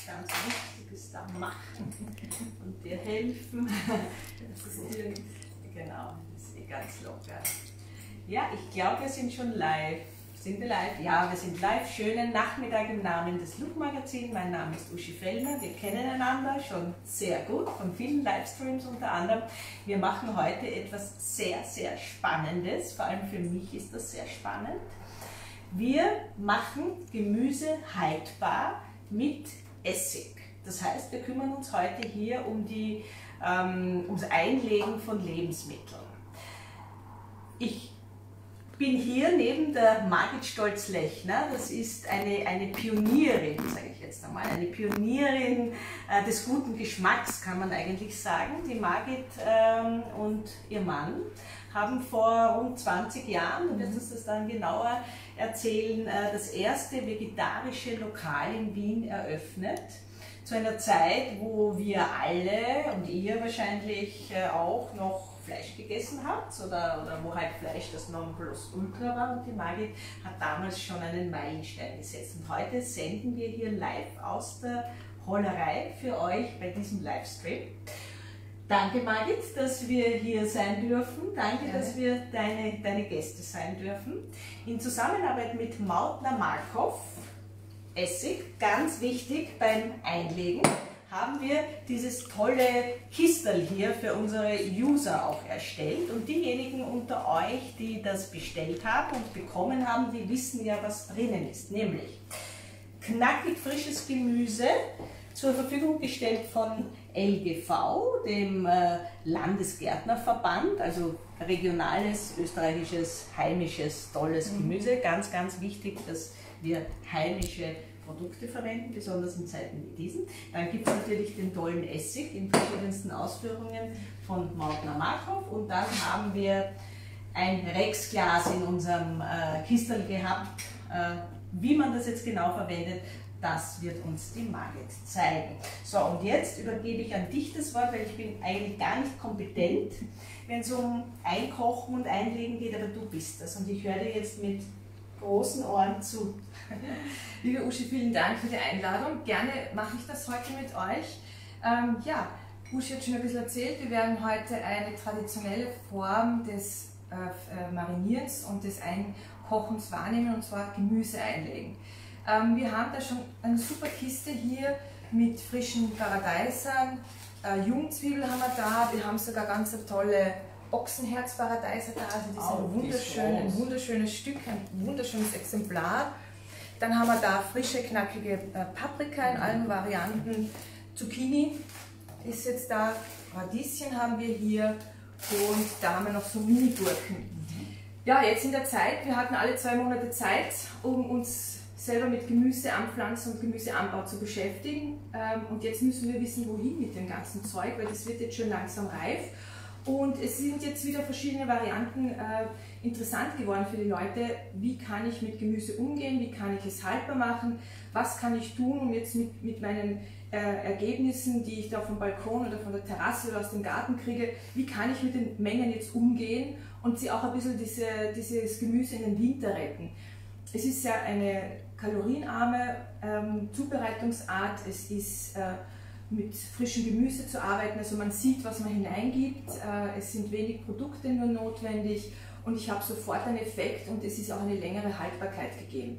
ganz Wichtiges da machen und dir helfen. Das ist hier, genau, das ist ganz locker. Ja, ich glaube, wir sind schon live. Sind wir live? Ja, wir sind live. Schönen Nachmittag im Namen des Look-Magazins. Mein Name ist Uschi Fellner. Wir kennen einander schon sehr gut von vielen Livestreams unter anderem. Wir machen heute etwas sehr, sehr Spannendes. Vor allem für mich ist das sehr spannend. Wir machen Gemüse haltbar mit Essig. Das heißt, wir kümmern uns heute hier um ums Einlegen von Lebensmitteln. Ich bin hier neben der Margit Stolz-Lechner. Das ist eine Pionierin, sage ich jetzt einmal, eine Pionierin des guten Geschmacks, kann man eigentlich sagen. Die Margit und ihr Mann haben vor rund 20 Jahren, du wirst uns das dann genauer erzählen, das erste vegetarische Lokal in Wien eröffnet. Zu einer Zeit, wo wir alle und ihr wahrscheinlich auch noch Fleisch gegessen habt oder wo halt Fleisch das Nonplusultra war, und die Margit hat damals schon einen Meilenstein gesetzt. Und heute senden wir hier live aus der Hollerei für euch bei diesem Livestream. Danke Margit, dass wir hier sein dürfen. Danke, dass wir deine Gäste sein dürfen. In Zusammenarbeit mit Mautner Markov, Essig, ganz wichtig beim Einlegen, haben wir dieses tolle Kistel hier für unsere User auch erstellt. Und diejenigen unter euch, die das bestellt haben und bekommen haben, die wissen ja, was drinnen ist. Nämlich knackig frisches Gemüse, zur Verfügung gestellt von LGV, dem Landesgärtnerverband, also regionales, österreichisches, heimisches, tolles Gemüse. Ganz, ganz wichtig, dass wir heimische Produkte verwenden, besonders in Zeiten wie diesen. Dann gibt es natürlich den tollen Essig in verschiedensten Ausführungen von Mautner Markov, und dann haben wir ein Rexglas in unserem Kistel gehabt. Wie man das jetzt genau verwendet, das wird uns die Margit zeigen. So, und jetzt übergebe ich an dich das Wort, weil ich bin eigentlich gar nicht kompetent, wenn es um Einkochen und Einlegen geht, aber du bist das, und ich höre dir jetzt mit großen Ohren zu. Liebe Uschi, vielen Dank für die Einladung. Gerne mache ich das heute mit euch. Ja, Uschi hat schon ein bisschen erzählt, wir werden heute eine traditionelle Form des Marinierens und des Einkochens wahrnehmen, und zwar Gemüse einlegen. Wir haben da schon eine super Kiste hier mit frischen Paradeisern, Jungzwiebeln haben wir da, wir haben sogar ganz tolle Ochsenherzparadeiser da, also die sind ein wunderschönes Stück, ein wunderschönes Exemplar. Dann haben wir da frische, knackige Paprika in allen Varianten, Zucchini ist jetzt da, Radieschen haben wir hier, und da haben wir noch so Mini-Gurken. Ja, jetzt in der Zeit, wir hatten alle 2 Monate Zeit, um uns selber mit Gemüseanpflanzen und Gemüseanbau zu beschäftigen, und jetzt müssen wir wissen, wohin mit dem ganzen Zeug, weil das wird jetzt schon langsam reif. Und es sind jetzt wieder verschiedene Varianten interessant geworden für die Leute. Wie kann ich mit Gemüse umgehen? Wie kann ich es haltbar machen? Was kann ich tun, um jetzt mit meinen Ergebnissen, die ich da vom Balkon oder von der Terrasse oder aus dem Garten kriege, wie kann ich mit den Mengen jetzt umgehen und sie auch ein bisschen dieses Gemüse in den Winter retten? Es ist ja eine kalorienarme Zubereitungsart. Es ist mit frischem Gemüse zu arbeiten, also man sieht, was man hineingibt, es sind wenig Produkte nur notwendig, und ich habe sofort einen Effekt, und es ist auch eine längere Haltbarkeit gegeben.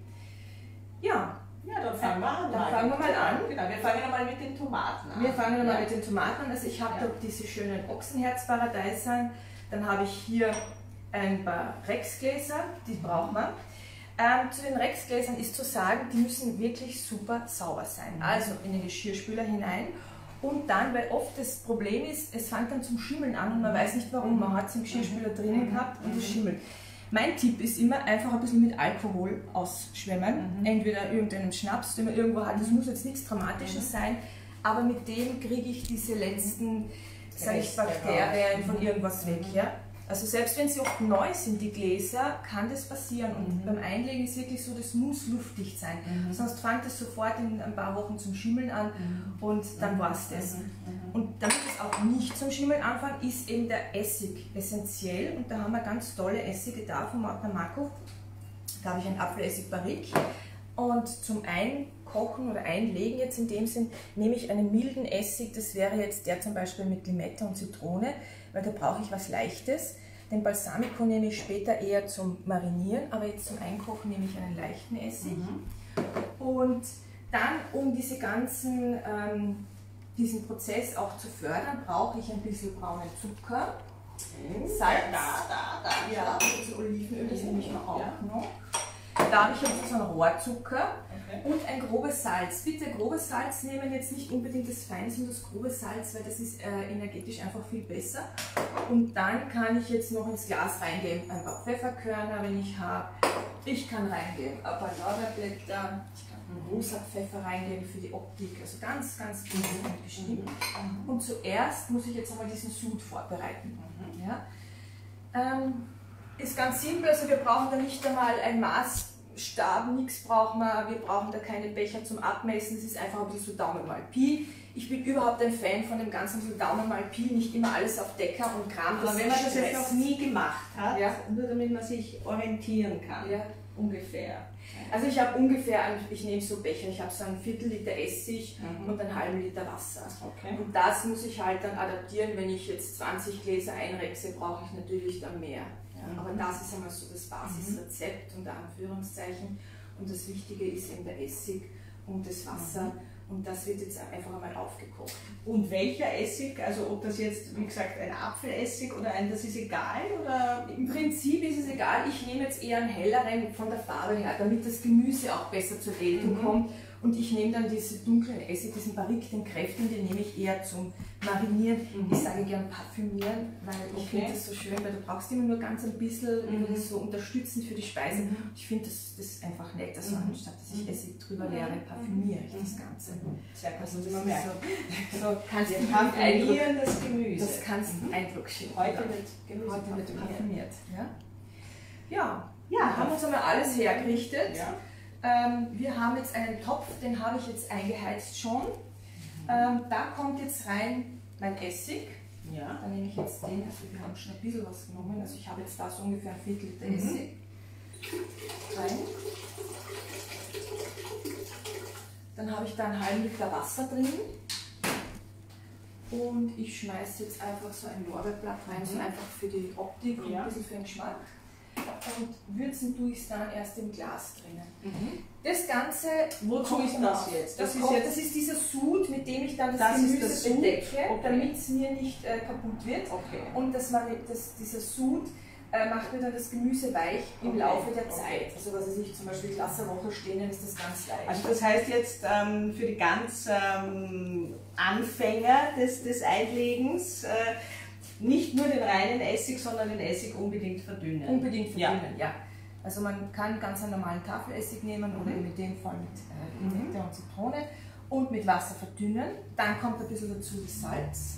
Ja, dann fangen wir an. Genau, wir fangen einmal mit den Tomaten an. Wir fangen einmal mit den Tomaten an. Also ich habe da diese schönen Ochsenherzparadeisern, dann habe ich hier ein paar Rexgläser, die braucht man. Zu den Rexgläsern ist zu sagen, die müssen wirklich super sauber sein. Also in den Geschirrspüler hinein, und dann, weil oft das Problem ist, es fängt dann zum Schimmeln an und man weiß nicht warum, man hat es im Geschirrspüler drinnen gehabt und es schimmelt. Mein Tipp ist immer, einfach ein bisschen mit Alkohol ausschwemmen, entweder irgendeinem Schnaps, den man irgendwo hat, das muss jetzt nichts Dramatisches sein, aber mit dem kriege ich diese letzten, sage ich, Bakterien von irgendwas weg. Ja? Also selbst wenn sie auch neu sind, die Gläser, kann das passieren, und beim Einlegen ist wirklich so, das muss luftdicht sein, sonst fängt es sofort in ein paar Wochen zum Schimmeln an, und dann war es das. Und damit es auch nicht zum Schimmeln anfängt, ist eben der Essig essentiell, und da haben wir ganz tolle Essige da von Mautner Markov. Da habe ich ein Apfelessig Barrique, Und zum Einkochen oder Einlegen jetzt in dem Sinn nehme ich einen milden Essig, das wäre jetzt der zum Beispiel mit Limette und Zitrone, weil da brauche ich was Leichtes. Den Balsamico nehme ich später eher zum Marinieren, aber jetzt zum Einkochen nehme ich einen leichten Essig. Und dann, um diese ganzen, diesen Prozess auch zu fördern, brauche ich ein bisschen braunen Zucker, Salz, ja, also Olivenöl, das nehme ich mir auch noch. Da habe ich jetzt so einen Rohrzucker und ein grobes Salz. Bitte grobes Salz nehmen, jetzt nicht unbedingt das Feine, sondern das grobe Salz, weil das ist energetisch einfach viel besser. Und dann kann ich jetzt noch ins Glas reingeben, ein paar Pfefferkörner, wenn ich habe. Ich kann reingeben ein paar Lorbeerblätter, ich kann einen rosa Pfeffer reingeben für die Optik, also ganz, ganz gut und bestimmt. Und zuerst muss ich jetzt einmal diesen Sud vorbereiten. Ja? Ist ganz simpel, also wir brauchen da nicht einmal ein Maßstab, nichts brauchen wir brauchen da keine Becher zum Abmessen, es ist einfach ein bisschen so Daumen mal Pi. Ich bin überhaupt ein Fan von dem ganzen so Daumen mal Pi, nicht immer alles auf Decker und Kram. Aber wenn man das jetzt noch nie gemacht hat, nur damit man sich orientieren kann, ungefähr. Also ich habe ungefähr, ich nehme so Becher, ich habe so ein Viertel Liter Essig und einen halben Liter Wasser. Und das muss ich halt dann adaptieren, wenn ich jetzt 20 Gläser einrechse, brauche ich natürlich dann mehr. Aber das ist einmal so das Basisrezept unter Anführungszeichen und das Wichtige ist eben der Essig und das Wasser und das wird jetzt einfach einmal aufgekocht. Und welcher Essig, also ob das jetzt wie gesagt ein Apfelessig oder das ist egal? Oder? Im Prinzip ist es egal, ich nehme jetzt eher einen helleren von der Farbe her, damit das Gemüse auch besser zur Geltung kommt. Und ich nehme dann diese dunklen Essig, diesen Barrique, den kräftigen, den nehme ich eher zum Marinieren. Ich sage gern parfümieren, weil ich finde das so schön, weil du brauchst immer nur ganz ein bisschen so unterstützend für die Speise. Ich finde das einfach nett, dass man anstatt dass ich Essig drüber leere, parfümiere ich das Ganze. Sehr gut, Also das man merkt. So kannst du parfümieren das Gemüse. Das kannst du Eindruck schicken. Heute wird Gemüse parfümiert. Ja, haben wir uns einmal alles hergerichtet. Wir haben jetzt einen Topf, den habe ich jetzt eingeheizt schon. Da kommt jetzt rein mein Essig. Dann nehme ich jetzt den, also wir haben schon ein bisschen was genommen, also ich habe jetzt da so ungefähr ein Viertel Liter Essig rein. Dann habe ich da einen halben Liter Wasser drin. Und ich schmeiße jetzt einfach so ein Lorbeerblatt rein, so einfach für die Optik und ein bisschen für den Geschmack. Und würzen tue ich es dann erst im Glas drinnen. Das Ganze, wozu ist das jetzt? Das ist dieser Sud, mit dem ich dann das Gemüse bedecke, damit es mir nicht kaputt wird. Und dieser Sud macht mir dann das Gemüse weich im Laufe der Zeit. Also was weiß ich, zum Beispiel ich lasse eine Woche stehen, dann ist das ganz weich. Also das heißt jetzt für die ganz Anfänger des Einlegens, nicht nur den reinen Essig, sondern den Essig unbedingt verdünnen. Unbedingt verdünnen, ja. Also man kann ganz einen normalen Tafelessig nehmen oder in dem Fall mit Limette und Zitrone und mit Wasser verdünnen. Dann kommt ein bisschen dazu das Salz.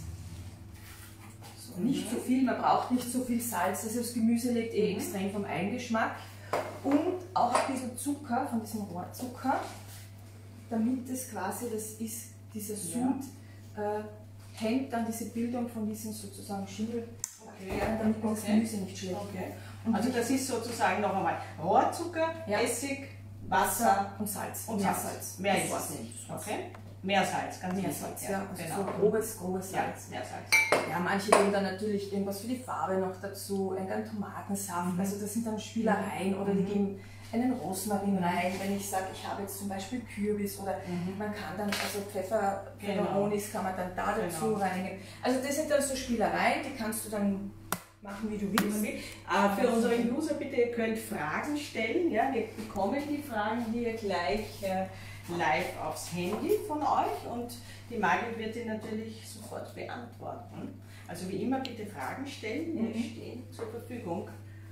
So, nicht so viel, man braucht nicht so viel Salz, also das Gemüse legt extrem vom Eigengeschmack. Und auch ein bisschen Zucker, von diesem Rohrzucker, damit es quasi, dieser Sud hemmt dann diese Bildung von diesem sozusagen Schimmel, damit das Gemüse nicht schlecht wird. Also das ist sozusagen noch einmal Rohrzucker, Essig, Wasser und Salz. Und Meersalz. Mehr ist es nicht. Meersalz, ganz Meersalz, wichtig. also so grobes Salz. Ja, manche geben dann natürlich irgendwas für die Farbe noch dazu, einen Tomatensaft, also das sind dann Spielereien oder die geben einen Rosmarin rein, wenn ich sage, ich habe jetzt zum Beispiel Kürbis oder man kann dann, also Pfefferonis kann man dann da dazu reinigen. Also das sind dann so Spielereien, die kannst du dann machen, wie du willst. Für unsere User bitte, ihr könnt Fragen stellen, ja, wir bekommen die Fragen hier gleich live aufs Handy von euch und die Margit wird die natürlich sofort beantworten. Also wie immer bitte Fragen stellen, wir stehen zur Verfügung.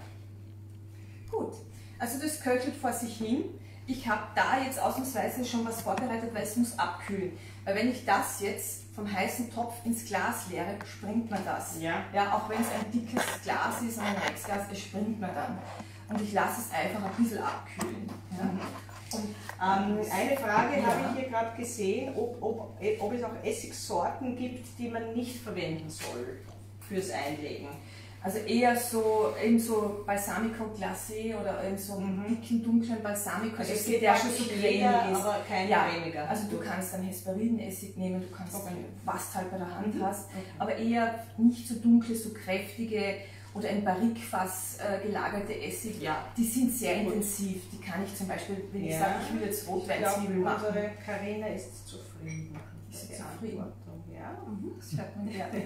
Gut. Also das köchelt vor sich hin. Ich habe da jetzt ausnahmsweise schon was vorbereitet, weil es muss abkühlen. Weil wenn ich das jetzt vom heißen Topf ins Glas leere, springt man das. Ja, auch wenn es ein dickes Glas ist, ein Reisglas, es springt man dann. Und ich lasse es einfach ein bisschen abkühlen. Ja. Und, eine Frage habe ich hier gerade gesehen, ob es auch Essigsorten gibt, die man nicht verwenden soll fürs Einlegen. Also eher so, eben so Balsamico Glacé oder in so dicken, dunklen Balsamico, Also es geht der schon so cremig ist. aber kein ja, cremiger. also du kannst dann Hesperidenessig nehmen, du kannst dann, was du halt bei der Hand hast, Okay. aber eher nicht so dunkle, so kräftige oder in Barrikfass gelagerte Essig, die sind sehr intensiv. Die kann ich zum Beispiel, wenn ich sage, ich will jetzt Rotweinzwiebeln machen. Unsere Carina ist zufrieden. Ist sie zufrieden? Ja. Das hört man gerne.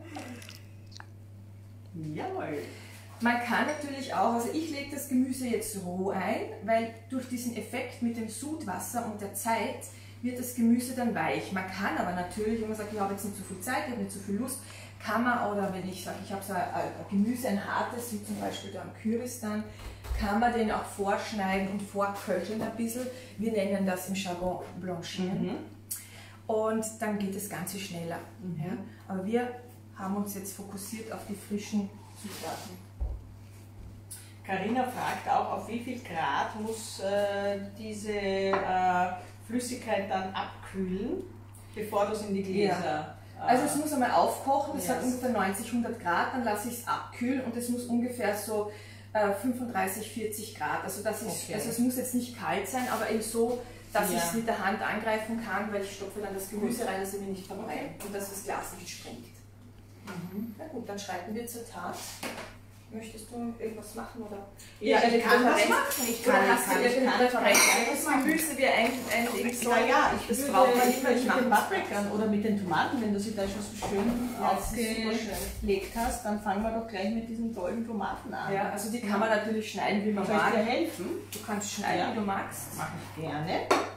Jawohl. Man kann natürlich auch, also ich lege das Gemüse jetzt roh ein, weil durch diesen Effekt mit dem Sudwasser und der Zeit wird das Gemüse dann weich. Man kann aber natürlich, wenn man sagt, ich habe jetzt nicht so viel Zeit, ich habe nicht so viel Lust, kann man, oder wenn ich sage, ich habe so ein Gemüse, ein hartes, wie zum Beispiel da am Kürbis dann, kann man den auch vorschneiden und vorköcheln ein bisschen. Wir nennen das im Jargon Blanchieren. Und dann geht das Ganze schneller. Ja? Aber wir haben uns jetzt fokussiert auf die frischen Zutaten. Carina fragt auch, auf wie viel Grad muss diese Flüssigkeit dann abkühlen, bevor du es in die Gläser... Also es muss einmal aufkochen, das hat ungefähr 90-100 Grad, dann lasse ich es abkühlen und es muss ungefähr so 35-40 Grad. Also, also es muss jetzt nicht kalt sein, aber eben so, dass ich es mit der Hand angreifen kann, weil ich stopfe dann das Gemüse rein, dass es mir nicht verbrennt und dass das Glas nicht springt. Na gut, dann schreiten wir zur Tat. Möchtest du irgendwas machen? Oder? Ja, ich kann das machen. Ich kann irgendeine Präferenz. Das Gemüse wir einlegen sollen. Ja, das braucht man nicht, mit den Paprikern oder mit den Tomaten, wenn du sie da schon so schön aufgelegt hast, dann fangen wir doch gleich mit diesen tollen Tomaten an. Ja, also die kann man natürlich schneiden, wie man mag. Soll ich dir helfen? Du kannst schneiden, wie du magst. Mache ich gerne.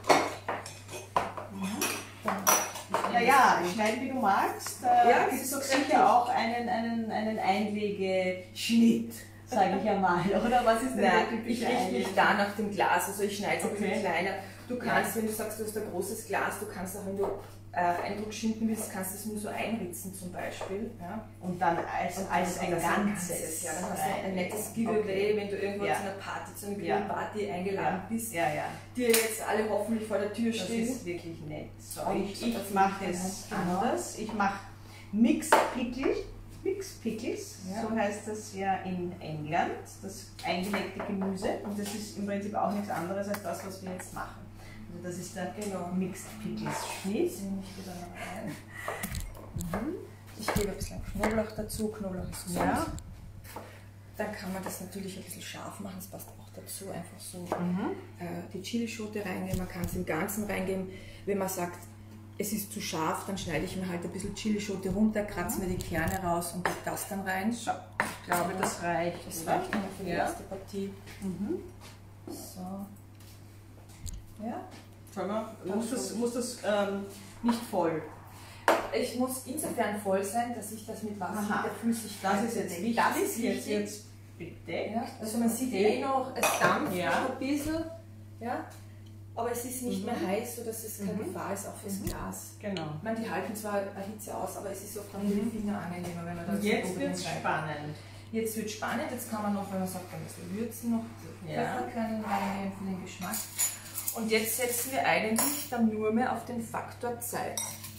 Ja, schneiden wie du magst. Ja, gibt es doch sicher auch einen Einlegeschnitt, sage ich ja mal, oder? Was ist denn der typische Ich richte mich da nach dem Glas, also ich schneide es ein bisschen kleiner. Du kannst, wenn du sagst, du hast ein großes Glas, du kannst auch, wenn du Eindruck schinden willst, kannst du es nur so einritzen zum Beispiel. Ja? Und dann als ein Ganzes. Ja, dann hast du ein nettes Giveaway, wenn du irgendwo zu einer Party, zu einer Grillparty eingeladen bist, die jetzt alle hoffentlich vor der Tür stehen. Das ist wirklich nett. So, ich mache es anders. Ich mache Mixed Pickles, so heißt das ja in England, das eingelegte Gemüse. Und das ist im Prinzip auch nichts anderes als das, was wir jetzt machen. Also das ist der Mixed Pickles Schnitt. Ich gebe ein bisschen Knoblauch dazu, Knoblauch ist gesund. Ja. Dann kann man das natürlich ein bisschen scharf machen, das passt auch dazu. Einfach so die Chilischote reingeben, man kann es im Ganzen reingeben. Wenn man sagt, es ist zu scharf, dann schneide ich mir halt ein bisschen Chilischote runter, kratze mir die Kerne raus und gebe das dann rein. So, ich glaube, das reicht. Das reicht noch für die erste Partie. So. Ja. Muss das nicht voll? Ich muss insofern voll sein, dass ich das mit Wasser, mit der Flüssigkeit... Das ist jetzt wichtig. Das ist jetzt bedeckt. Ja, also man sieht noch, es dampft noch ein bisschen. Ja? Aber es ist nicht mehr heiß, sodass es keine Gefahr ist, auch fürs Glas. Genau. Ich meine, die halten zwar eine Hitze aus, aber es ist oft dann für die Finger angenehmer, wenn man das jetzt wird es spannend. Jetzt wird es spannend, jetzt kann man noch, wenn man sagt, ein bisschen würzen, noch Pfefferkörner reingeben für den Geschmack. Und jetzt setzen wir eigentlich dann nur mehr auf den Faktor Zeit.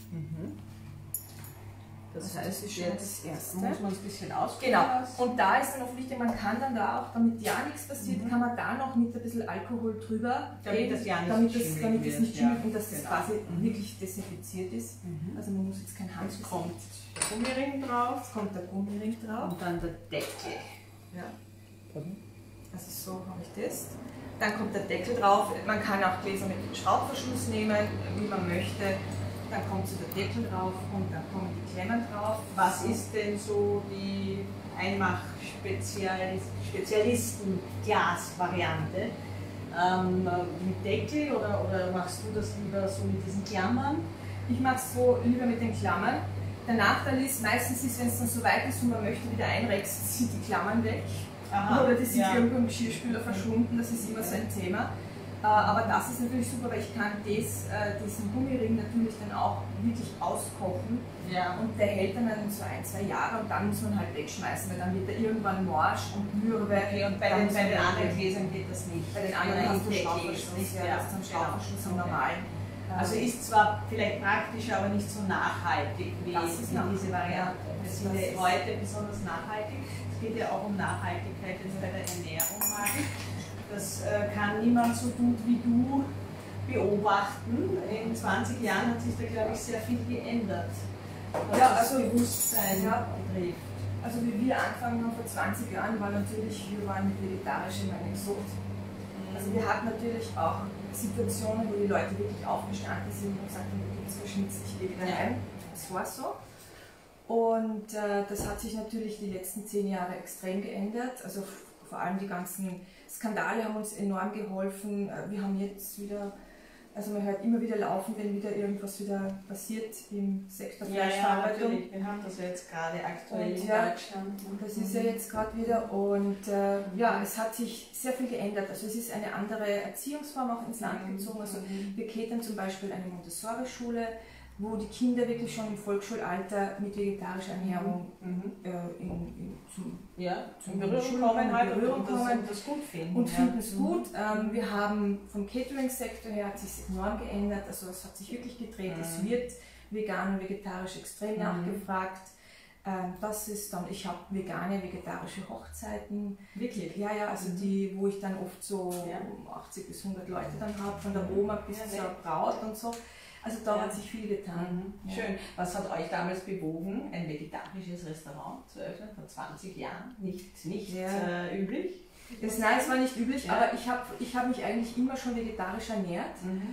Das heißt, das ist schon das Erste. Muss man es ein bisschen ausprobieren. Genau. Und da ist dann auch wichtig, man kann dann da auch, damit ja nichts passiert, kann man da noch mit ein bisschen Alkohol drüber damit das ja nicht schimmelt schimmelt und dass das quasi wirklich desinfiziert ist. Also man muss jetzt kein Handtuch. Jetzt kommt der Gummiring drauf. Jetzt kommt der Gummiring drauf. Und dann der Deckel. Ja. Also so habe ich das. Dann kommt der Deckel drauf. Man kann auch Gläser mit Schraubverschluss nehmen, wie man möchte. Dann kommt so der Deckel drauf und dann kommen die Klemmen drauf. Was ist denn so die Einmach-Spezialisten-Glas-Variante? Mit Deckel oder machst du das lieber so mit diesen Klammern? Ich mache es so lieber mit den Klammern. Der Nachteil ist, meistens ist, wenn es dann so weit ist und man möchte wieder einrechsen, sind die Klammern weg. Oder die sind irgendwo im Geschirrspüler verschwunden, das ist immer so ein Thema. Aber das ist natürlich super, weil ich kann diesen Gummiring natürlich dann auch wirklich auskochen und der hält dann so 1-2 Jahre und dann muss man halt wegschmeißen, weil dann wird er irgendwann morsch und mürbe. Und bei den anderen Gläsern geht das nicht. Bei den anderen hast du Schraubverschluss, das ist dann Schraubverschluss am normalen. Also ist zwar vielleicht praktisch, aber nicht so nachhaltig wie diese Variante. Wir sind ja heute besonders nachhaltig. Es geht ja auch um Nachhaltigkeit jetzt bei der Ernährung. Das kann niemand so gut wie du beobachten. In 20 Jahren hat sich da, glaube ich, sehr viel geändert, was das Bewusstsein betrifft. Also wie wir angefangen haben vor 20 Jahren, war natürlich, wir waren mit vegetarischem eine Sucht. Also wir hatten natürlich auch Situationen, wo die Leute wirklich aufgestanden sind und gesagt haben, du gibst verschmitzt, ich lege da rein. Das war so. Und das hat sich natürlich die letzten 10 Jahre extrem geändert. Also vor allem die ganzen Skandale haben uns enorm geholfen. Wir haben jetzt wieder, also man hört immer wieder laufen, wenn wieder irgendwas wieder passiert im Sektor Fleischverarbeitung. Ja, wir haben das jetzt gerade aktuell in ja, Deutschland. Das ist ja jetzt gerade wieder und ja, es hat sich sehr viel geändert. Also es ist eine andere Erziehungsform auch ins Land gezogen. Also wir catern zum Beispiel eine Montessori-Schule, wo die Kinder wirklich schon im Volksschulalter mit vegetarischer Ernährung zum Berührung kommen und das gut finden. Und finden es gut. Wir haben vom Catering-Sektor her hat sich enorm geändert, also es hat sich wirklich gedreht. Es wird vegan und vegetarisch extrem nachgefragt. Das ist dann, ich habe vegane, vegetarische Hochzeiten. Wirklich? Ja, ja, also die, wo ich dann oft so 80 bis 100 Leute dann habe, von der Oma bis zur Braut und so. Also da hat sich viel getan. Schön. Was hat euch damals bewogen, ein vegetarisches Restaurant zu öffnen, vor 20 Jahren? Nicht üblich? Nein, es war nicht üblich, aber ich hab mich eigentlich immer schon vegetarisch ernährt.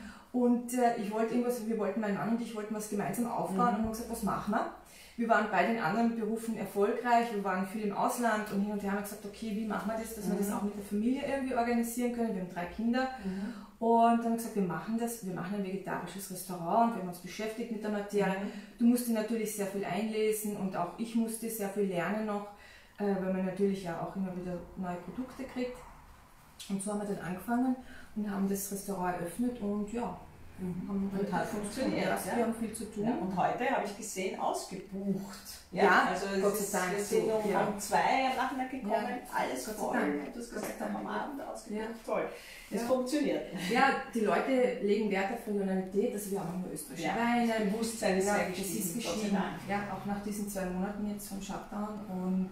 Und ich wollte irgendwas, wir wollten, mein Mann und ich wollten was gemeinsam aufbauen und haben gesagt, was machen wir? Wir waren beide in anderen Berufen erfolgreich, wir waren viel im Ausland und hin und her haben gesagt, okay, wie machen wir das, dass wir das auch mit der Familie irgendwie organisieren können. Wir haben 3 Kinder und dann haben wir gesagt, wir machen ein vegetarisches Restaurant und wir haben uns beschäftigt mit der Materie. Du musst dir natürlich sehr viel einlesen und auch ich musste sehr viel lernen noch, weil man natürlich ja auch immer wieder neue Produkte kriegt. Und so haben wir dann angefangen und haben das Restaurant eröffnet und ja, und hat funktioniert. Wir haben viel zu tun. Ja, und heute habe ich gesehen, ausgebucht. Also Gott sei Dank. Wir sind um 2 am Nachmittag gekommen, alles voll. Und das gesagt am Abend ausgebucht, toll. Es funktioniert. Ja, die Leute legen Wert auf Regionalität, also wir haben nur österreichische Weine. Das Bewusstsein ist sehr gestiegen. Ja, auch nach diesen 2 Monaten jetzt vom Shutdown. Und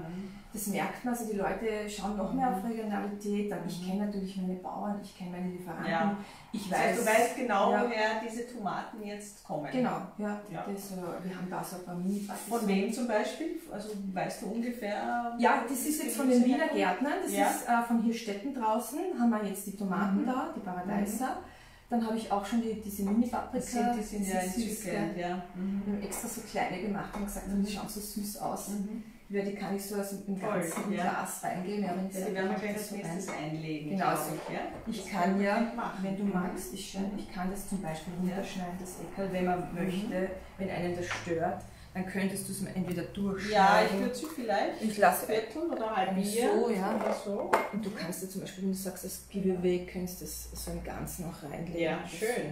das merkt man, also die Leute schauen noch mehr auf Regionalität. Ich kenne natürlich meine Bauern, ich kenne meine Lieferanten. Ja. Ich weiß, du weißt genau, woher diese Tomaten jetzt kommen. Genau, ja. Das, wir haben da so ein paar mini. Von wem zum Beispiel? Also weißt du ungefähr? Ja, das ist jetzt von den Wiener Gärtnern, das ist von Hirstetten draußen, haben wir jetzt die Tomaten da, die Paradeiser. Dann habe ich auch schon diese Mini-Paprika. Die sind ja entzückend, Wir haben extra so kleine gemacht und gesagt, die schauen so süß aus. Ja, die kann ich so aus dem ganzen Glas reingeben. Ja, die werden wir gleich als nächstes einlegen. Genau so. Ich kann wenn du magst, ich kann das zum Beispiel runterschneiden, das Eckerl, wenn man möchte, wenn einen das stört. Dann könntest du es entweder durchschneiden. Ja, ich würde sie vielleicht. Ich lasse vierteln oder halbieren. So, oder so. Und du kannst da zum Beispiel, wenn du sagst, das Giveaway, kannst du das so im Ganzen auch reinlegen. Ja, schön.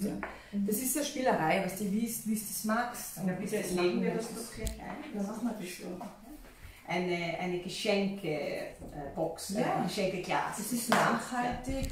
Das ist eine Spielerei, was du wie du es magst. Ja, bitte legen wir das doch gleich ein. Ja, mach mal das so. Eine Geschenkebox, ein Geschenkeglas. Es ist nachhaltig,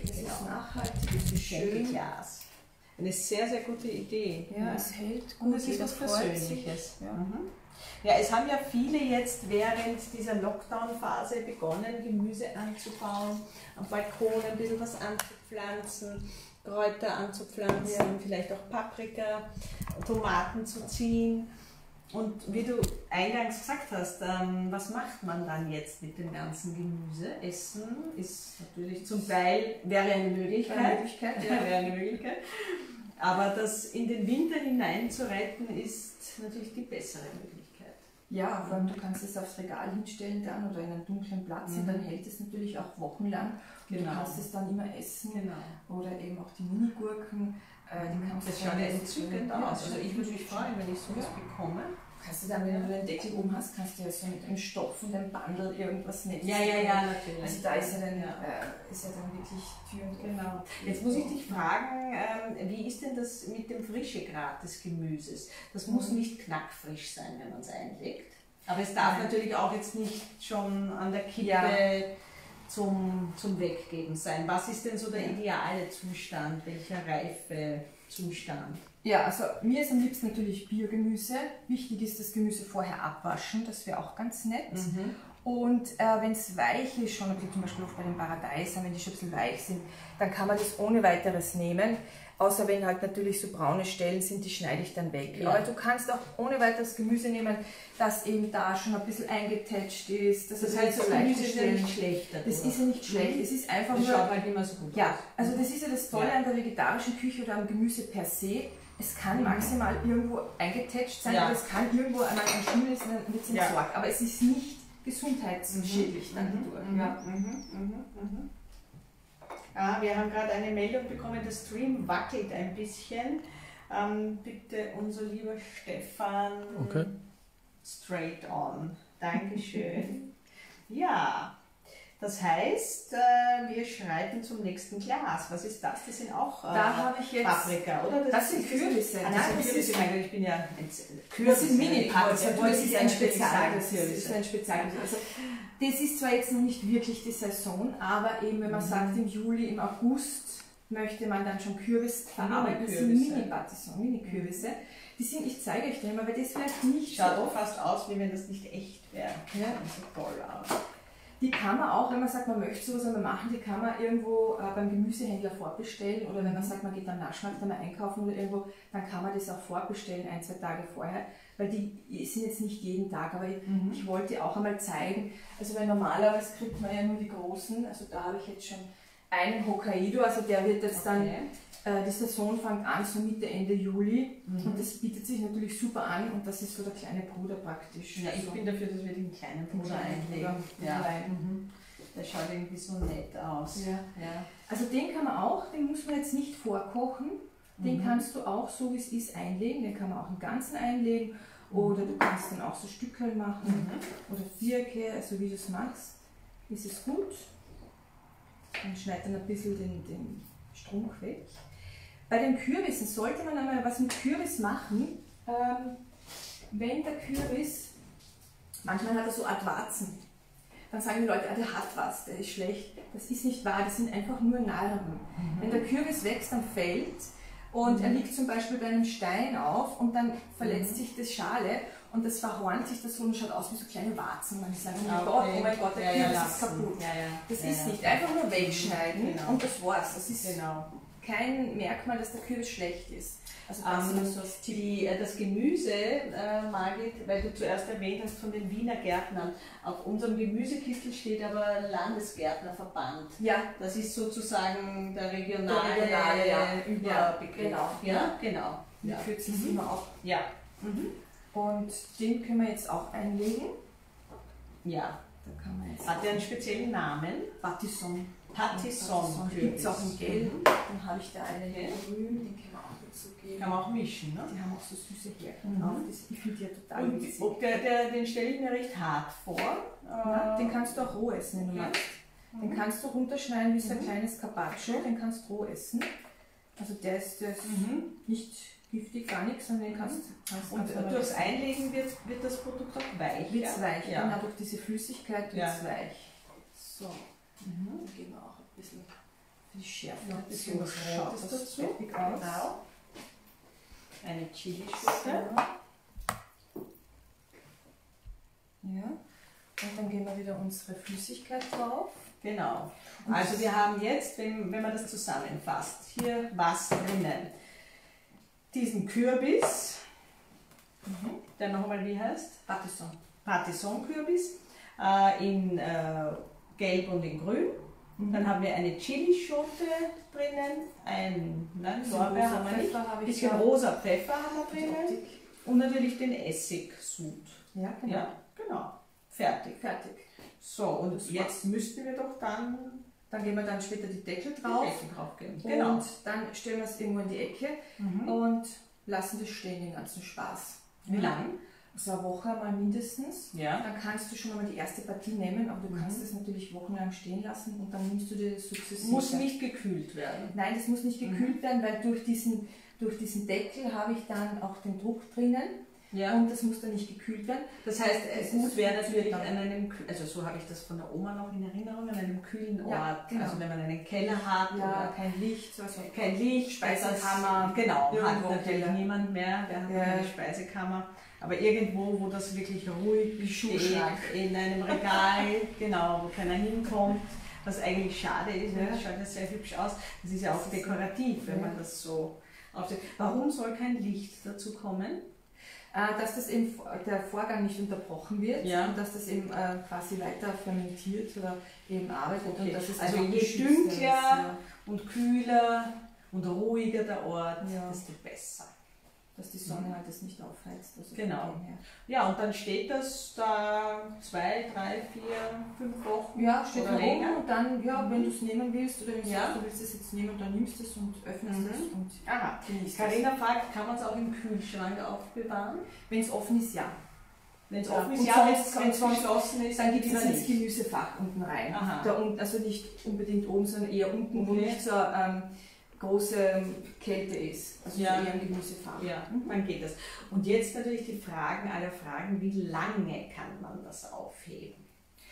es ist Geschenkeglas. Eine sehr, sehr gute Idee. Ja, es hält gut. Und es ist was Persönliches. Ja, es haben ja viele jetzt während dieser Lockdown-Phase begonnen, Gemüse anzubauen, am Balkon ein bisschen was anzupflanzen, Kräuter anzupflanzen, vielleicht auch Paprika, Tomaten zu ziehen. Und wie du eingangs gesagt hast, was macht man dann jetzt mit dem ganzen Gemüse? Essen ist natürlich zum Teil, wäre eine Möglichkeit. Wäre eine Möglichkeit. Aber das in den Winter hinein zu retten, ist natürlich die bessere Möglichkeit. Ja, vor allem du kannst es aufs Regal hinstellen dann oder in einen dunklen Platz und dann hält es natürlich auch wochenlang. Du kannst es dann immer essen. Oder eben auch die Minigurken. Das schaut entzückend aus. Also ich würde mich freuen, wenn ich sowas bekomme. Kannst du dann, wenn du den Deckel oben hast, kannst du ja so mit einem stopfenden Bundle irgendwas nehmen. Ja, natürlich. Also da ist ja dann wirklich Tür und genau. Jetzt muss ich dich fragen, wie ist denn das mit dem Frischegrad des Gemüses? Das muss nicht knackfrisch sein, wenn man es einlegt. Aber es darf natürlich auch jetzt nicht schon an der Kippe zum Weggeben sein? Was ist denn so der ideale Zustand? Welcher Reifezustand? Ja, also mir ist am liebsten natürlich Biogemüse. Wichtig ist, das Gemüse vorher abwaschen, das wäre auch ganz nett. Und wenn es weich ist, schon zum Beispiel auch bei den Paradeisern, wenn die schon ein bisschen weich sind, dann kann man das ohne weiteres nehmen. Außer wenn halt natürlich so braune Stellen sind, die schneide ich dann weg. Ja. Aber du kannst auch ohne weiteres Gemüse nehmen, das eben da schon ein bisschen eingetätscht ist. Das heißt, das Gemüse ist ja nicht schlecht. Das ist ja nicht schlecht. Es ist einfach nur... Das schaut halt immer so gut aus. Ja, also das ist ja das Tolle an der vegetarischen Küche oder am Gemüse per se. Es kann maximal irgendwo eingetätscht sein, aber es kann irgendwo einmal ein Schimmel ist, dann wird es entsorgt. Aber es ist nicht gesundheitsschädlich dann dadurch. Wir haben gerade eine Meldung bekommen, der Stream wackelt ein bisschen. Bitte, unser lieber Stefan, straight on. Dankeschön. Ja, das heißt, wir schreiten zum nächsten Glas. Was ist das? Das sind auch da habe ich jetzt Paprika, oder? Das sind Kürbisse. Ich bin ja Kürbisse. Das sind Mini-Paprika. Das ist ein Spezialgemüse. Das ist ein Spezialgemüse. Also, das ist zwar jetzt noch nicht wirklich die Saison, aber eben, wenn man sagt, im Juli, im August möchte man dann schon Kürbis verarbeiten. Das sind Mini-Kürbisse. Die sind, ich zeige euch den mal, weil das vielleicht nicht schaut so fast aus, wie wenn das nicht echt wäre. Ja. Das sieht toll aus. Die kann man auch, wenn man sagt, man möchte sowas einmal machen, die kann man irgendwo beim Gemüsehändler vorbestellen oder wenn man sagt, man geht am Naschmarkt einmal einkaufen oder irgendwo, dann kann man das auch vorbestellen, 1-2 Tage vorher, weil die sind jetzt nicht jeden Tag, aber ich wollte auch einmal zeigen, also weil normalerweise kriegt man ja nur die großen, also da habe ich jetzt schon einen Hokkaido, also der wird jetzt dann, die Saison fängt an so Mitte, Ende Juli und das bietet sich natürlich super an und das ist so der kleine Bruder praktisch. Ja, ich bin dafür, dass wir den kleinen Bruder einlegen. Der schaut irgendwie so nett aus. Also den kann man auch, den muss man jetzt nicht vorkochen, den kannst du auch so wie es ist einlegen, den kann man auch im Ganzen einlegen oder du kannst dann auch so Stückchen machen oder Vierecke, also wie du es machst, ist es gut. Dann schneid dann ein bisschen den Strunk weg. Bei den Kürbissen sollte man einmal was mit Kürbis machen, wenn der Kürbis, manchmal hat er so Art Warzen, dann sagen die Leute, der hat was, der ist schlecht. Das ist nicht wahr, das sind einfach nur Narben. Wenn der Kürbis wächst, dann fällt und er liegt zum Beispiel bei einem Stein auf und dann verletzt sich das Schale und das verhornt sich das so und schaut aus wie so kleine Warzen. Man sagt, oh mein Gott, der Kürbis ist kaputt. Das ist nicht, einfach nur wegschneiden und das war's. Das ist kein Merkmal, dass der Kürbis schlecht ist. Also das Gemüse, Margit, weil du zuerst erwähnt hast von den Wiener Gärtnern, auf unserem Gemüsekistel steht aber Landesgärtnerverband. Ja. Das ist sozusagen der regionale Überbegriff. Genau. Wir kürzen es immer auch. Ja. Und den können wir jetzt auch einlegen. Ja. Da kann man jetzt hat der einen speziellen Namen? Patisson. Patisson. Gibt es auch in Gelb. Dann habe ich da einen in Grün, den können wir auch dazu geben. Kann man auch mischen, ne? Die haben auch so süße Härchen drauf. Ich finde die ja total witzig. Und den stelle ich mir recht hart vor. Den kannst du auch roh essen, wenn du magst. Den kannst du runterschneiden wie so ein kleines Carpaccio, den kannst du roh essen. Also der ist nicht giftig, gar nichts, sondern den kannst und durchs Einlegen wird das Produkt auch weich. Wird es weich, genau, durch diese Flüssigkeit wird es weich. So, dann geben wir auch ein bisschen für die Schärfe noch ein bisschen was Rotes dazu. Genau. Eine Chilischote. Ja, und dann geben wir wieder unsere Flüssigkeit drauf. Genau. Also wir haben jetzt, wenn man das zusammenfasst, hier was drinnen. Diesen Kürbis, der nochmal wie heißt? Patisson. Patisson-Kürbis in Gelb und in Grün. Dann haben wir eine Chilischote drinnen, ein Lorbeer haben wir nicht, ein bisschen rosa Pfeffer haben wir drinnen und natürlich den Essigsud. Ja, genau. Ja, genau. Fertig. So, und jetzt müssten wir doch dann geben wir dann später die Deckel drauf. Genau. Und dann stellen wir es irgendwo in die Ecke und lassen das stehen, den ganzen Spaß. Wie lang? So eine Woche mal mindestens. Ja. Dann kannst du schon einmal die erste Partie nehmen, aber du kannst es natürlich wochenlang stehen lassen und dann nimmst du dir das sukzessive. Muss nicht gekühlt werden. Nein, das muss nicht gekühlt werden, weil durch diesen Deckel habe ich dann auch den Druck drinnen. Ja. Und das muss dann nicht gekühlt werden. Das heißt, gut wäre natürlich dann. an einem, also so habe ich das von der Oma noch in Erinnerung, an einem kühlen Ort. Ja, genau. Also wenn man einen Keller hat oder kein Licht, also kein Licht, Speisekammer. Genau, Irgendwo hat natürlich Keller. niemand mehr, der hat eine Speisekammer. Aber irgendwo, wo das wirklich ruhig steht, in einem Regal, genau, wo keiner hinkommt, was eigentlich schade ist, das schaut ja sehr hübsch aus. Das ist ja auch dekorativ, wenn man das so aufsetzt. Warum soll kein Licht dazu kommen? Dass das eben der Vorgang nicht unterbrochen wird und dass das eben quasi weiter fermentiert oder eben arbeitet. Okay. Und dass es also je dunkler und kühler und ruhiger der Ort, desto besser. Dass die Sonne halt das nicht aufheizt. Also genau. Ja, und dann steht das da 2, 3, 4, 5 Wochen. Ja, steht da oben und dann, wenn du es nehmen willst oder wenn du sagst, du willst es jetzt nehmen, dann nimmst du es und öffnest es und genießt es. Carina fragt, kann man es auch im Kühlschrank aufbewahren? Wenn es offen ist, ja. Wenn es offen ist, wenn es geschlossen ist, dann gibt es ins Gemüsefach unten rein. Also nicht unbedingt oben, sondern eher unten, wo nicht so große Kälte ist. Also eher im Gemüsefach. Ja, dann geht das. Und jetzt natürlich die Fragen aller Fragen, wie lange kann man das aufheben?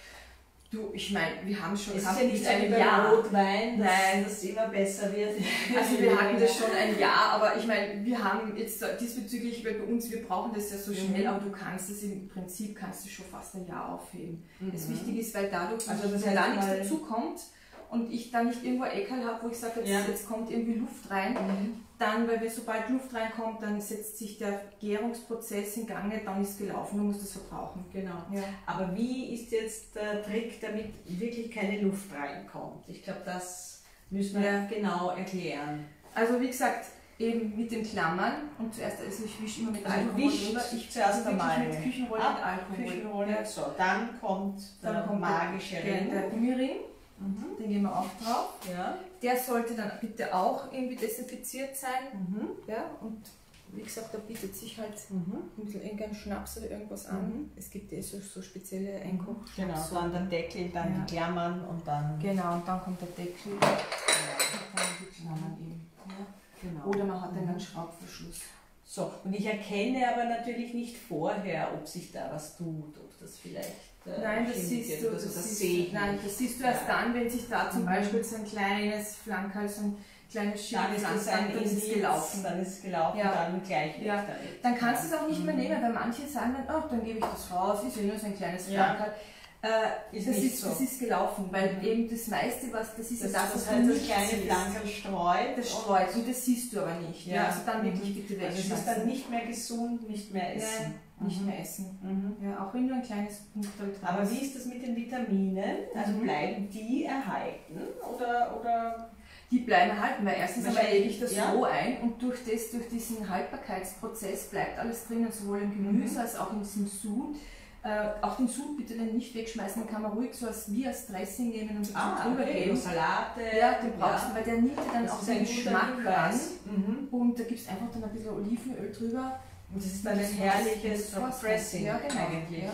Du, ich meine, wir haben schon gehabt, nicht ein Jahr Rotwein, dass das immer besser wird. Also wir hatten das schon ein Jahr, aber ich meine, wir haben jetzt diesbezüglich, weil bei uns, wir brauchen das ja so schnell, aber du kannst es im Prinzip, kannst du schon fast ein Jahr aufheben. Das Wichtige ist, weil dadurch, also dass da nichts dazu kommt und ich da nicht irgendwo ein Eckerl habe, wo ich sage, jetzt kommt irgendwie Luft rein, dann, weil sobald Luft reinkommt, dann setzt sich der Gärungsprozess in Gang, dann ist es gelaufen, du musst es verbrauchen. Genau. Ja. Aber wie ist jetzt der Trick, damit wirklich keine Luft reinkommt? Ich glaube, das müssen wir genau erklären. Also wie gesagt, eben mit den Klammern und zuerst, also ich wische immer mit Alkohol drüber. Ich zuerst einmal mit Küchenrolle und Alkohol. Küchenrolle. So, dann kommt der magische Ring. Der Gummiring. Den gehen wir auch drauf. Ja. Der sollte dann bitte auch irgendwie desinfiziert sein. Ja, und wie gesagt, da bietet sich halt ein bisschen irgendein Schnaps oder irgendwas an. Es gibt so spezielle Einkochschnaps. Genau, dann der Deckel, dann die Klammern und dann... Genau, und dann kommt der Deckel und dann die Klammern eben. Ja. Genau. Oder man hat einen Schraubverschluss. So, und ich erkenne aber natürlich nicht vorher, ob sich da was tut, ob das vielleicht... Nein, das siehst du, das siehst du erst dann, wenn sich da zum Beispiel so ein kleines Flankerl, so ein kleines Schild dann ist es gelaufen, dann gleich weg. Ja. Dann kannst du es auch nicht mehr nehmen, weil manche sagen dann, oh, dann gebe ich das raus, ist ja nur so ein kleines Flankerl. Das ist gelaufen, weil eben das meiste, was das ist, das kleine Flankerl streut. Das streut und das siehst du aber nicht. Ja. Also dann wirklich bitte wegschmeißen. Also es ist dann nicht mehr gesund, nicht mehr essen. Nicht mehr essen. Ja, auch wenn du ein kleines Punktal drin hast. Aber wie ist das mit den Vitaminen? Also bleiben die erhalten oder? Die bleiben erhalten, weil erstens einmal lege ich das roh ein und durch diesen Haltbarkeitsprozess bleibt alles drinnen, sowohl im Gemüse als auch in diesem Sud. Auch den Sud bitte dann nicht wegschmeißen, den kann man ruhig so wie als Dressing nehmen und so drüber geben. Salate. Ja, den brauchst du, weil der nimmt dann auch den Geschmack ran. Und da gibt es einfach dann ein bisschen Olivenöl drüber. Und das ist dann ein herrliches Dressing eigentlich.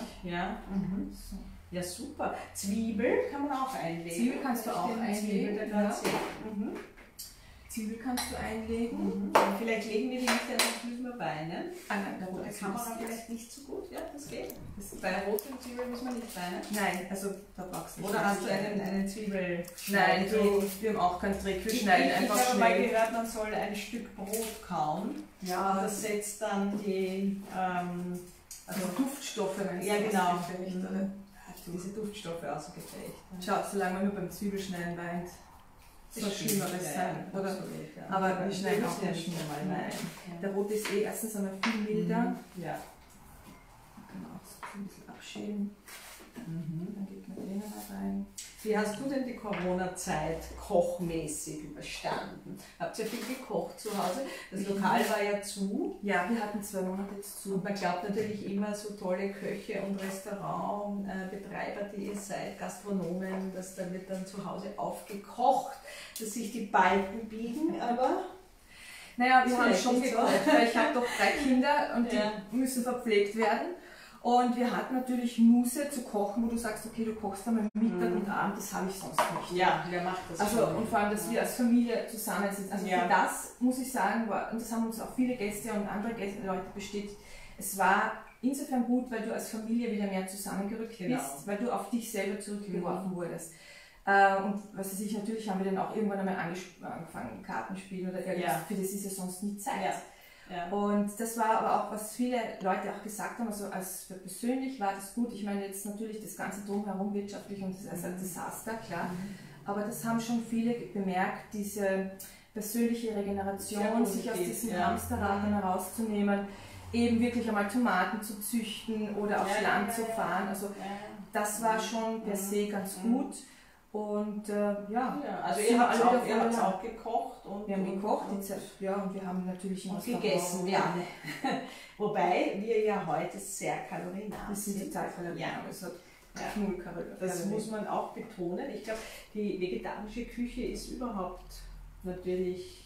Ja, super. Zwiebel kann man auch einlegen. Zwiebel kannst du auch einlegen. Zwiebel kannst du einlegen. Vielleicht legen wir die nicht an den Beinen. Nein, da der Kamera vielleicht nicht so gut. Ja, das geht. Bei roten Zwiebeln muss man nicht rein. Nein, also da brauchst du nicht. Oder hast du einen Zwiebel? Nein, wir haben auch keinen Trick. Wir schneiden einfach schnell. Ich habe mal gehört, man soll ein Stück Brot kauen. Ja. Das setzt dann die Duftstoffe. Ja, genau. Diese Duftstoffe ausgeprägt. Schau, solange man nur beim Zwiebelschneiden weint. So Schlimmeres sein, oder? Aber wir schneiden auch nicht mal rein. Der rote ist erstens einmal viel milder. Ja. Man kann auch so ein bisschen abschälen. Dann geht man den rein. Wie hast du denn die Corona-Zeit kochmäßig überstanden? Habt ihr viel gekocht zu Hause? Das Lokal war ja zu. Ja, wir hatten 2 Monate jetzt zu. Und man glaubt natürlich immer, so tolle Köche und Restaurantbetreiber, die ihr seid, Gastronomen, dass da wird dann zu Hause aufgekocht, dass sich die Balken biegen, aber... Naja, wir haben schon gekocht, weil ich habe doch 3 Kinder und die müssen verpflegt werden. Und wir hatten natürlich Muße zu kochen, wo du sagst, okay, du kochst einmal Mittag und Abend, das habe ich sonst nicht. Ja, wer macht das also, schon? Und vor allem, dass wir als Familie zusammensitzen. Also für das, muss ich sagen, und das haben uns auch viele Gäste und andere Leute bestätigt, es war insofern gut, weil du als Familie wieder mehr zusammengerückt bist, weil du auf dich selber zurückgeworfen wurdest. Und was weiß ich, natürlich haben wir dann auch irgendwann einmal angefangen, Kartenspielen oder irgendwas, für das ist ja sonst nie Zeit. Ja. Und das war aber auch, was viele Leute auch gesagt haben, also als für persönlich war das gut. Ich meine jetzt natürlich das ganze Drumherum wirtschaftlich und das ist ein Desaster, klar. Aber das haben schon viele bemerkt, diese persönliche Regeneration, sich aus diesem Hamsterrad herauszunehmen, eben wirklich einmal Tomaten zu züchten oder aufs Land zu fahren. Also das war schon per se ganz gut. Und also ihr habt es auch gekocht. Und wir haben gekocht, und wir haben natürlich immer gegessen. Ja. Wobei wir ja heute sehr kalorienarm sind. Wir sind total kalorienarm. Das muss man auch betonen. Ich glaube, die vegetarische Küche ist überhaupt natürlich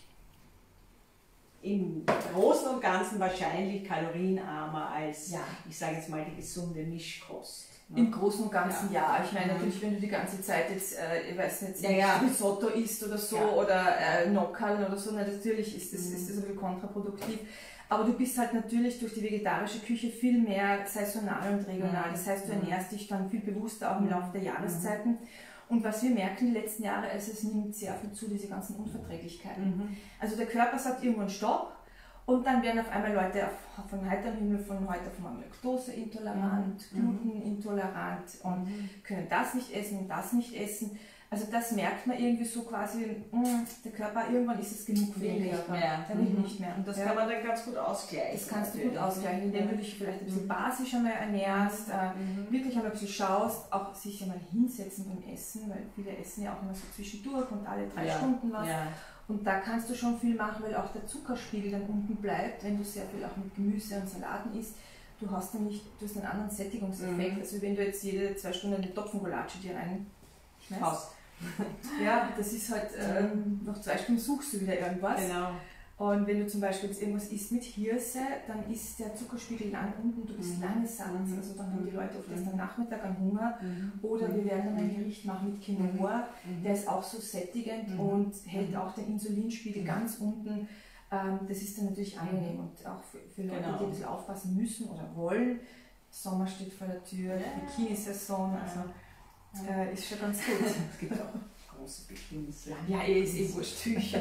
im Großen und Ganzen wahrscheinlich kalorienarmer als, ich sage jetzt mal, die gesunde Mischkost. Im Großen und Ganzen ja. Ich meine natürlich, wenn du die ganze Zeit jetzt, ich weiß nicht, Risotto isst oder so oder Nockerl oder so, natürlich ist das ein bisschen kontraproduktiv. Aber du bist halt natürlich durch die vegetarische Küche viel mehr saisonal und regional. Das heißt, du ernährst dich dann viel bewusster auch im Laufe der Jahreszeiten. Und was wir merken die letzten Jahre, ist, es nimmt sehr viel zu, diese ganzen Unverträglichkeiten. Also der Körper sagt irgendwann Stopp und dann werden auf einmal Leute von heiterem Himmel von heute auf einmal laktoseintolerant, glutenintolerant und können das nicht essen und das nicht essen. Also das merkt man irgendwie so quasi, der Körper, irgendwann ist es genug für den Körper, der will nicht mehr. Und das kann man dann ganz gut ausgleichen. Das kannst du gut ausgleichen, indem du dich vielleicht ein bisschen basisch einmal ernährst, wirklich einmal ein bisschen schaust, auch sich einmal hinsetzen beim Essen, weil viele essen ja auch immer so zwischendurch und alle 3 Stunden was. Und da kannst du schon viel machen, weil auch der Zuckerspiegel dann unten bleibt, wenn du sehr viel auch mit Gemüse und Salaten isst. Du hast einen anderen Sättigungseffekt, also wenn du jetzt jede 2 Stunden eine Topfengulatsche dir reinschmeißt. Ja, das ist halt, nach 2 Stunden suchst du wieder irgendwas. Genau. Und wenn du zum Beispiel jetzt irgendwas isst mit Hirse, dann ist der Zuckerspiegel lang unten, du bist lange satt. Also dann haben die Leute oft erst am Nachmittag an Hunger. Oder wir werden dann ein Gericht machen mit Quinoa, der ist auch so sättigend und hält auch den Insulinspiegel ganz unten. Das ist dann natürlich angenehm und auch für Leute, die ein bisschen aufpassen müssen oder wollen. Sommer steht vor der Tür, Bikini-Saison, also ist schon ganz gut. Es gibt auch große Bikinis. Ja, ist eh wurscht. Tücher.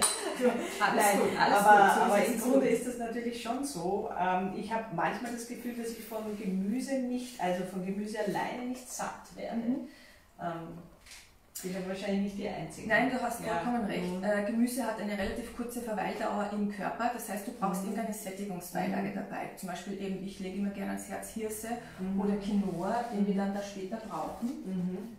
Aber im Grunde ist das natürlich schon so. Ich habe manchmal das Gefühl, dass ich von Gemüse alleine nicht satt werde. Ich bin wahrscheinlich nicht die Einzige. Nein, du hast vollkommen recht. Gemüse hat eine relativ kurze Verweildauer im Körper, das heißt, du brauchst irgendeine Sättigungsbeilage dabei. Zum Beispiel eben, ich lege immer gerne ans Herz Hirse oder Quinoa, den wir dann da später brauchen.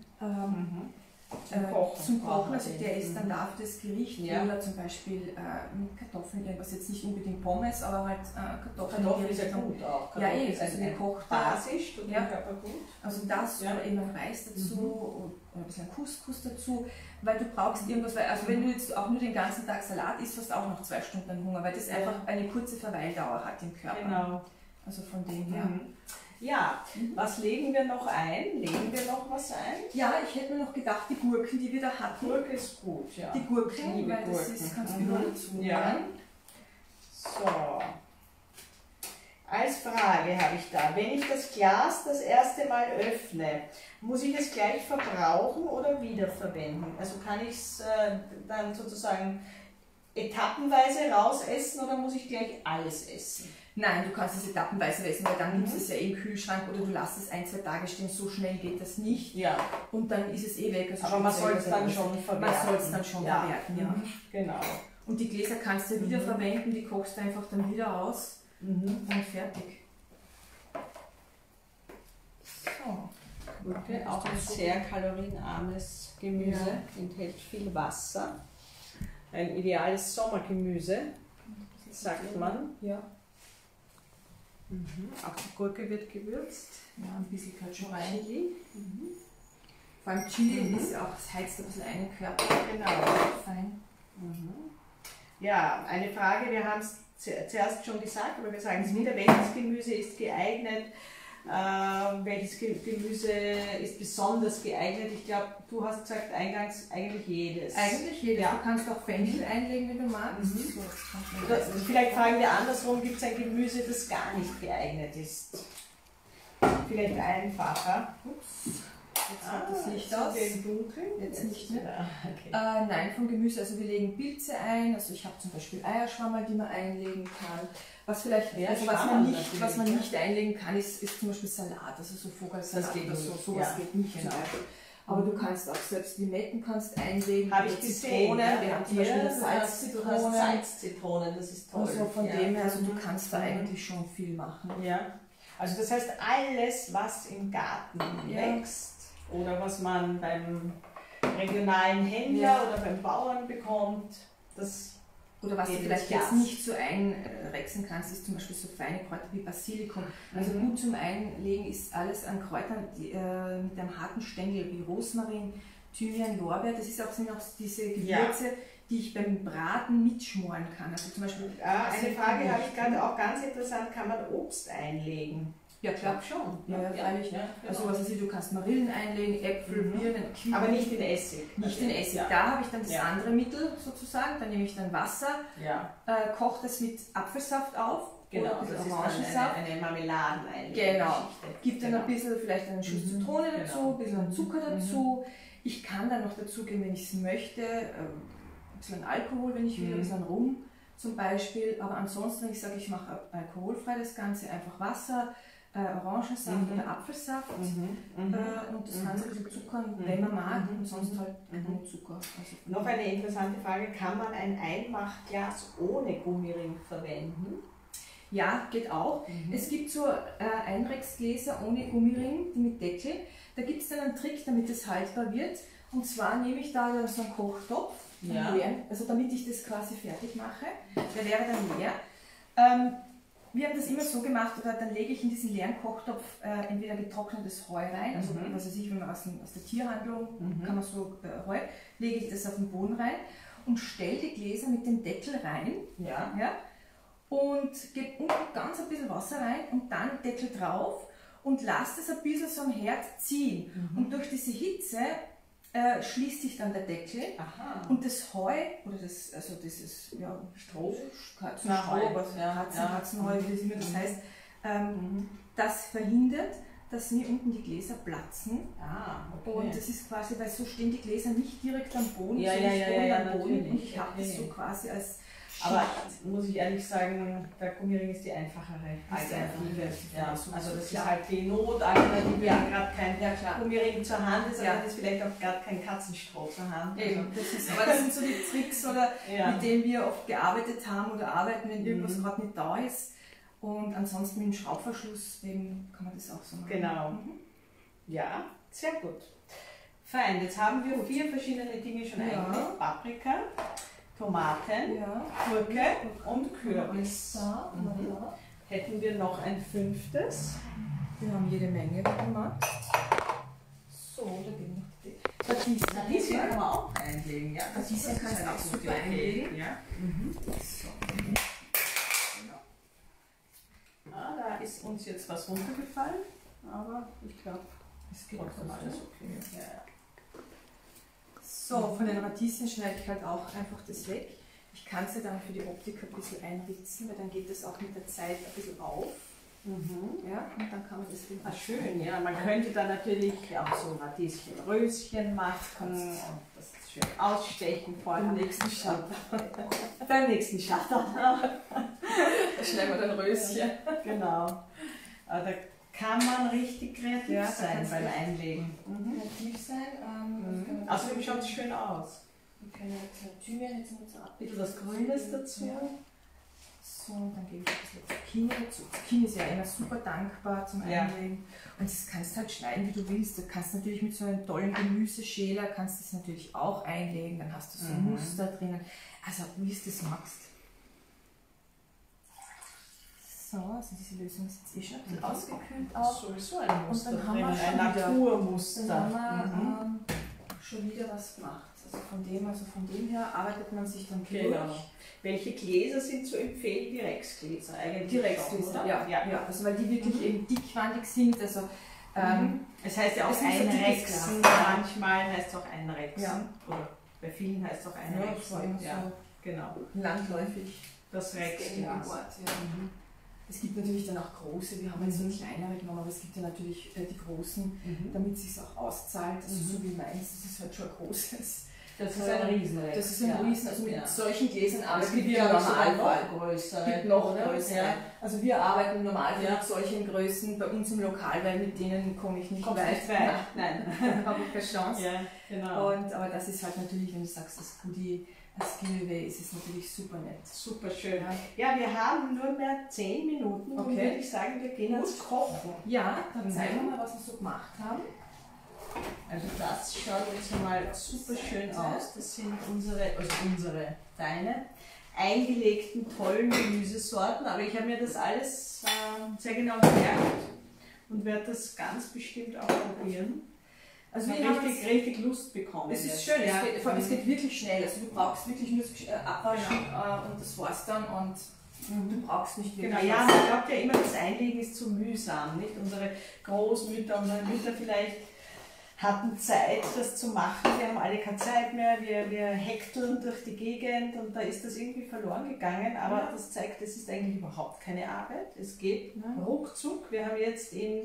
Zum Kochen, also der ist dann da für das Gericht oder zum Beispiel Kartoffeln, irgendwas jetzt nicht unbedingt Pommes, aber halt Kartoffeln ist ja gut auch. Ja, also gekocht. Basisch, tut den Körper gut. Also das oder eben ein Reis dazu oder ein bisschen Couscous dazu, weil du brauchst irgendwas, also wenn du jetzt auch nur den ganzen Tag Salat isst, hast du auch noch 2 Stunden Hunger, weil das einfach eine kurze Verweildauer hat im Körper. Genau. Also von dem her. Ja, was legen wir noch ein? Legen wir noch was ein? Ja, ich hätte mir noch gedacht, die Gurken, die wir da hatten. Gurke ist gut, ja. Die Gurken, weil das ist, kannst du überall dazu nehmen. Ja. So. Als Frage habe ich da, wenn ich das Glas das erste Mal öffne, muss ich es gleich verbrauchen oder wiederverwenden? Also kann ich es dann sozusagen etappenweise rausessen oder muss ich gleich alles essen? Nein, du kannst es etappenweise essen, weil dann nimmst du es ja im Kühlschrank oder du lässt es 1-2 Tage stehen, so schnell geht das nicht. Ja. Und dann ist es eh weg. Also aber man soll es dann schon verwerten. Man soll es dann schon verwerten, ja. Genau. Und die Gläser kannst du wieder verwenden, die kochst du einfach dann wieder aus und fertig. So. Gurke, auch ein sehr kalorienarmes Gemüse, enthält viel Wasser. Ein ideales Sommergemüse, sagt man. Ja. Auch die Gurke wird gewürzt. Ja, ein bisschen gehört schon rein. Chili. Vor allem Chili ist ja auch, das heizt ein bisschen einen Körper. Genau. Fein. Ja, eine Frage, wir haben es zuerst schon gesagt, aber wir sagen es wieder, welches Gemüse ist geeignet welches Gemüse ist besonders geeignet. Ich glaube, du hast gesagt eingangs eigentlich jedes. Eigentlich jedes. Ja. Du kannst auch Fenchel einlegen, wenn du magst. So, Oder vielleicht fragen wir andersrum, gibt es ein Gemüse, das gar nicht geeignet ist? Vielleicht einfacher. Ups. Jetzt hat das Licht aus. aus. Im Dunkeln. Jetzt nicht mehr. Okay. Nein, vom Gemüse. Also wir legen Pilze ein. Also ich habe zum Beispiel Eierschwammerl, die man einlegen kann. Was vielleicht, Ja, also was man nicht einlegen kann, ist zum Beispiel Salat, also so Vogelsalat Das geht oder so. nicht. Sowas Ja. geht nicht. Genau. Aber du kannst auch selbst Limetten kannst einlegen. Habe ich oder gesehen. Zitronen. Ja, Wir haben zum Beispiel eine Salzzitrone. Salzzitronen, das ist toll. Also von dem her, also du Mhm. kannst da eigentlich schon viel machen. Ja, also das heißt, alles, was im Garten wächst oder was man beim regionalen Händler oder beim Bauern bekommt, das Oder was du geht vielleicht ins jetzt Glas. nicht so einwechseln kannst, ist zum Beispiel so feine Kräuter wie Basilikum. Also gut zum Einlegen ist alles an Kräutern mit einem harten Stängel wie Rosmarin, Thymian, Lorbeer. Das sind auch diese Gewürze, die ich beim Braten mitschmoren kann. Also zum Beispiel eine Frage habe ich gerade auch ganz interessant, kann man Obst einlegen? Ja, klar. Schon. Ja, freilich. Ja, Also genau. was weiß ich, du kannst Marillen einlegen, Äpfel, Birnen, Kiwi. Aber nicht in Essig. Nicht in Essig. Ja. Da habe ich dann das Ja. andere Mittel sozusagen. Da nehme ich dann Wasser, Ja, koche das mit Apfelsaft auf. genau. Oder ein Das bisschen ist Orangensaft. dann eine Marmeladen Genau. Gibt dann ein Genau. bisschen, vielleicht einen Schuss Zitrone dazu, genau. ein bisschen Zucker dazu. Ich kann dann noch dazugeben, wenn ich es möchte, ein bisschen Alkohol, wenn ich will, ein bisschen Rum zum Beispiel. Aber ansonsten, wenn ich sage, ich mache alkoholfrei das Ganze, einfach Wasser, Orangensaft oder Apfelsaft und das Ganze ein bisschen zuckern, wenn man mag, und sonst halt kein Zucker. Also Noch eine interessante Frage, kann man ein Einmachglas ohne Gummiring verwenden? Ja, geht auch. Es gibt so Einwechsgläser ohne Gummiring, die mit Deckel. Da gibt es dann einen Trick, damit es haltbar wird. Und zwar nehme ich da dann so einen Kochtopf, also damit ich das quasi fertig mache. Der wäre dann leer. Wir haben das immer so gemacht, oder dann lege ich in diesen leeren Kochtopf entweder getrocknetes Heu rein, also was weiß ich, wenn man aus der Tierhandlung kann man so Heu, lege ich das auf den Boden rein und stelle die Gläser mit dem Deckel rein. Ja. Und gebe unten ganz ein bisschen Wasser rein und dann Deckel drauf und lasse das ein bisschen so am Herd ziehen. Und durch diese Hitze schließt sich dann der Deckel. Aha. Und das Heu, oder dieses Stroh? Katzenstrau, Katzenheu, wie das immer das heißt, das verhindert, dass mir unten die Gläser platzen. Okay. Und das ist quasi, weil so stehen die Gläser nicht direkt am Boden, Ja, sondern am Boden. natürlich. Und ich habe das so quasi als Aber muss ich ehrlich sagen, der Gummiring ist die einfachere Alternative. Ja, also das ist halt die Notalternative, wenn gerade kein Gummiring zur Hand ist, aber dann ist vielleicht auch gerade kein Katzenstroh zur Hand. Eben, aber das sind so die Tricks, oder, mit denen wir oft gearbeitet haben oder arbeiten, wenn irgendwas gerade nicht da ist. Und ansonsten mit dem Schraubverschluss eben kann man das auch so machen. Genau. Ja, sehr gut. Fein, jetzt haben wir 4 verschiedene Dinge schon eingelegt. Paprika, Tomaten, Gurke und Kürbis. Hätten wir noch ein 5. Wir haben jede Menge, wenn du magst. So, da gehen noch die Radieschen kann man auch einlegen. Ja, Radieschen kannst du auch super einlegen. Ja. So. Da ist uns jetzt was runtergefallen, aber ich glaube, es geht trotzdem alles okay. Ja. So, von den Radieschen schneide ich halt auch einfach das weg. Ich kann sie dann für die Optik ein bisschen einritzen, weil dann geht das auch mit der Zeit ein bisschen auf. Ja, und dann kann man das eben schön, ja. Man könnte dann natürlich auch so Radieschenröschen machen und das schön ausstechen vor dem nächsten Schatten. Beim nächsten Schatten. Da schneiden wir dann Röschen. Genau. Aber da kann man richtig kreativ sein beim Einlegen. Kreativ sein. Außerdem schaut es schön aus. Wir können jetzt Thymian jetzt noch so ab. Ein bisschen was Grünes dazu. Ja. So, dann gebe ich ein bisschen Zucchini dazu. Zucchini ist ja immer super dankbar zum Einlegen. Und das kannst du halt schneiden, wie du willst. Du kannst natürlich mit so einem tollen Gemüseschäler kannst das natürlich auch einlegen. Dann hast du so ein Muster drinnen. Also wie du das magst. So, also diese Lösung ist jetzt eh schon ein bisschen ausgekühlt auch. Sowieso ein Muster und dann haben wir ein Naturmuster. Dann haben wir schon wieder was gemacht. Also von dem her arbeitet man sich dann durch. Genau. Welche Gläser sind zu empfehlen? Die Rexgläser eigentlich? Die Rexgläser, ja. Also weil die wirklich eben dickwandig sind. Also, es heißt ja auch einrexen, manchmal heißt es auch einrexen. Ja. Oder bei vielen heißt es auch einrexen. Ja, so genau. Landläufig. Das Rexglas. Es gibt natürlich dann auch große, wir haben jetzt so kleinere genommen, aber es gibt ja natürlich die großen, damit es sich auch auszahlt. Also so wie meins, das ist halt schon ein großes. Das ist ein Riesenrex. Das ist ein Riesen, also mit solchen Gläsern arbeiten wir im Normalfall. Größere. Gibt noch größere. Also wir arbeiten im Normalfall mit solchen Größen bei uns im Lokal, weil mit denen komme ich nicht weit. Nein. Da habe ich keine Chance. Ja, genau. Aber das ist halt natürlich, wenn du sagst, das Goodie, als Giveaway ist es natürlich super nett. Super schön. Ja, wir haben nur mehr 10 Minuten und würde ich sagen, wir gehen ans Kochen. Ja, dann zeigen wir mal, was wir so gemacht haben. Also das schaut jetzt mal super schön aus. Das sind deine eingelegten tollen Gemüsesorten. Aber ich habe mir das alles sehr genau gemerkt und werde das ganz bestimmt auch probieren. Also wir haben richtig Lust bekommen. Es ist schön, es geht wirklich schnell. Also du brauchst wirklich nur das Abwaschen und das war's dann und du brauchst nicht wirklich. Genau, ja, man glaubt ja immer, das Einlegen ist zu mühsam. Nicht? Unsere Großmütter, unsere Mütter vielleicht hatten Zeit, das zu machen. Wir haben alle keine Zeit mehr, wir hekteln durch die Gegend und da ist das irgendwie verloren gegangen. Aber das zeigt, es ist eigentlich überhaupt keine Arbeit. Es geht ruckzuck. Wir haben jetzt in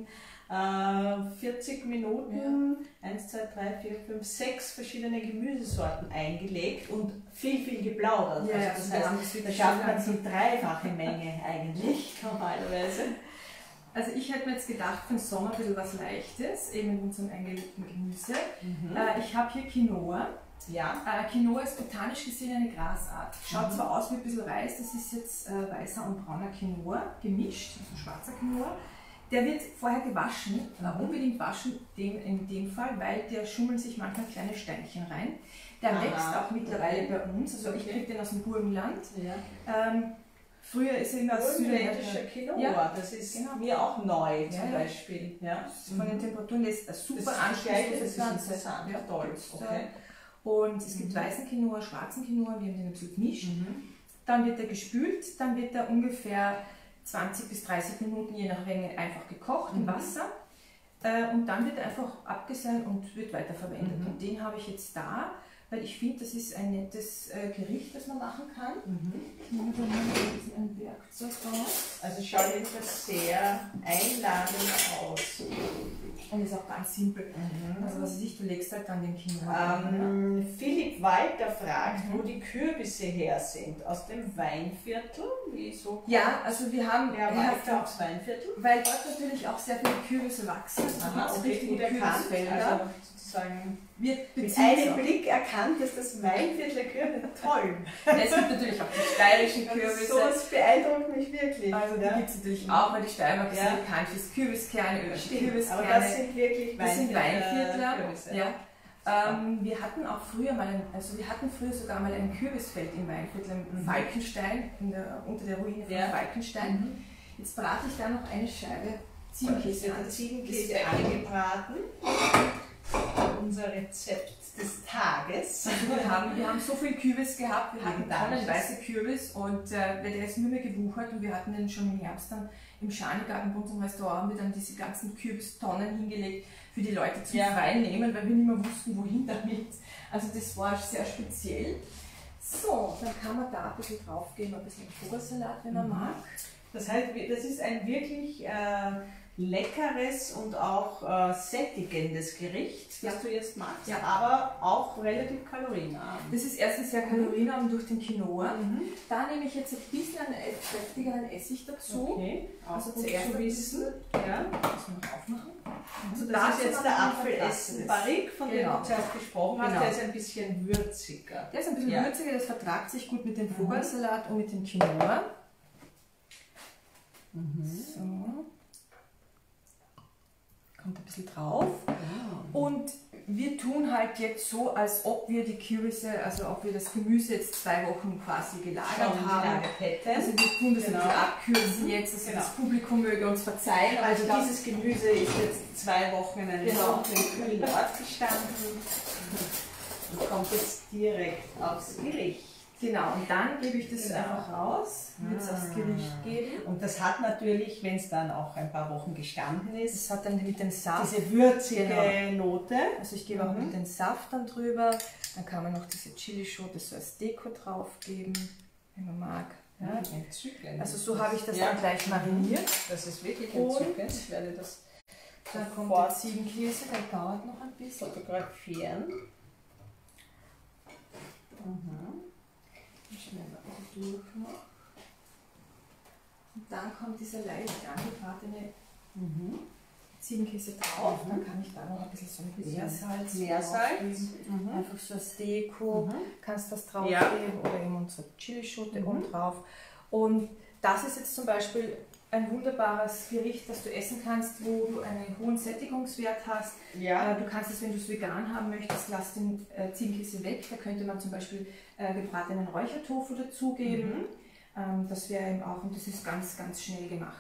40 Minuten 1, 2, 3, 4, 5, 6 verschiedene Gemüsesorten eingelegt und viel geplaudert. Ja, also das heißt, da schafft man die dreifache Menge eigentlich normalerweise. Also ich hätte mir jetzt gedacht, für den Sommer ein bisschen was Leichtes, eben mit unserem eingelegten Gemüse. Ich habe hier Quinoa. Ja. Quinoa ist botanisch gesehen eine Grasart. Schaut zwar aus wie ein bisschen Reis, das ist jetzt weißer und brauner Quinoa gemischt, also schwarzer Quinoa. Der wird vorher gewaschen, unbedingt waschen in dem Fall, weil der schummeln sich manchmal kleine Steinchen rein. Der wächst auch mittlerweile bei uns, also ich kriege den aus dem Burgenland. Früher ist er immer aus südländischer Quinoa, das ist mir auch neu zum Beispiel. Ja. Von den Temperaturen ist das super ansteigend. Das ist interessant, toll. Okay. Und es gibt weißen Quinoa, schwarzen Quinoa, wir haben den dazu gemischt. Dann wird er gespült, dann wird er ungefähr 20 bis 30 Minuten je nach Menge einfach gekocht im Wasser. Und dann wird er einfach abgesehen und wird weiterverwendet. Und den habe ich jetzt da, weil ich finde, das ist ein nettes Gericht, das man machen kann. Ich nehme da mal ein Werkzeug raus. Also schaut jedenfalls sehr einladend aus. Und ist auch ganz simpel. Also was weiß ich, du legst halt dann den Quinoa. Philipp Walter fragt, wo die Kürbisse her sind. Aus dem Weinviertel? Wieso? Ja, also wir haben Walter aufs Weinviertel. Weil dort natürlich auch sehr viele Kürbisse wachsen. Auch richtig gut erkannt. Also sozusagen mit einem Blick erkannt, dass das Weinviertler Kürbisse toll. Es gibt natürlich auch die steirischen Kürbisse. Das beeindruckt mich wirklich. Also die gibt es natürlich auch, weil die Steiermark ist bekannt fürs Kürbiskerne, Kürbiskerne. Aber das sind wirklich Weinviertler. Wir hatten auch früher sogar mal ein Kürbisfeld im Weinviertel in Falkenstein, unter der Ruine von Falkenstein. Jetzt brate ich da noch eine Scheibe Ziegenkäse an. Ziegenkäse angebraten. Unser Rezept des Tages. Wir haben so viel Kürbis gehabt, wir hatten tonnenweise Kürbis und der ist nur mehr gewuchert und wir hatten den schon im Herbst dann im Schanigarten bei unserem Restaurant, haben wir dann diese ganzen Kürbistonnen hingelegt für die Leute zum Freien nehmen, weil wir nicht mehr wussten, wohin damit. Also das war sehr speziell. So, dann kann man da ein bisschen drauf geben, ein bisschen Vogelsalat, wenn man mag. Das heißt, das ist ein wirklich leckeres und auch sättigendes Gericht, das du jetzt machst, aber auch relativ kalorienarm. Das ist erstens sehr kalorienarm durch den Quinoa. Da nehme ich jetzt ein bisschen einen kräftigeren Essig dazu. Okay. Also zuerst zu wissen. Ja. Das noch aufmachen. Also das ist jetzt der Apfelessen-Barrique, von dem du zuerst gesprochen hast. Der ist ein bisschen würziger. Der ist ein bisschen würziger, das vertragt sich gut mit dem Vogelsalat und mit dem Quinoa. So. Kommt ein bisschen drauf. Und wir tun halt jetzt so, als ob wir die Kürbisse, also ob wir das Gemüse jetzt 2 Wochen quasi gelagert haben. Also wir tun das ein bisschen abkürzen jetzt, also das Publikum möge uns verzeihen. Also dieses Gemüse ist jetzt 2 Wochen in einem kühlen Ort gestanden. Und kommt jetzt direkt aufs Gericht. Genau, und dann gebe ich das einfach raus, wird es aufs Gericht geben. Und das hat natürlich, wenn es dann auch ein paar Wochen gestanden ist, das hat dann mit dem Saft diese würzige Note. Also ich gebe auch mit dem Saft dann drüber, dann kann man noch diese Chilischote so als Deko drauf geben, wenn man mag. Ja. Entzückend. Also so habe ich das dann gleich mariniert. Das ist wirklich entzückend. Ich werde das dann kommt der Ziegenkäse, der dauert noch ein bisschen. Fotografieren. Schnell durch noch. Und dann kommt dieser leicht angebratene Ziegenkäse drauf. Dann kann ich da noch ein bisschen so mit Meersalz. Einfach so als Deko. Kannst das drauf geben oder eben unsere Chilischote oben drauf. Und das ist jetzt zum Beispiel ein wunderbares Gericht, das du essen kannst, wo du einen hohen Sättigungswert hast. Ja. Du kannst es, wenn du es vegan haben möchtest, lass den Ziegenkäse weg. Da könnte man zum Beispiel gebratenen Räuchertofu dazugeben. Das wäre eben auch, und das ist ganz, ganz schnell gemacht.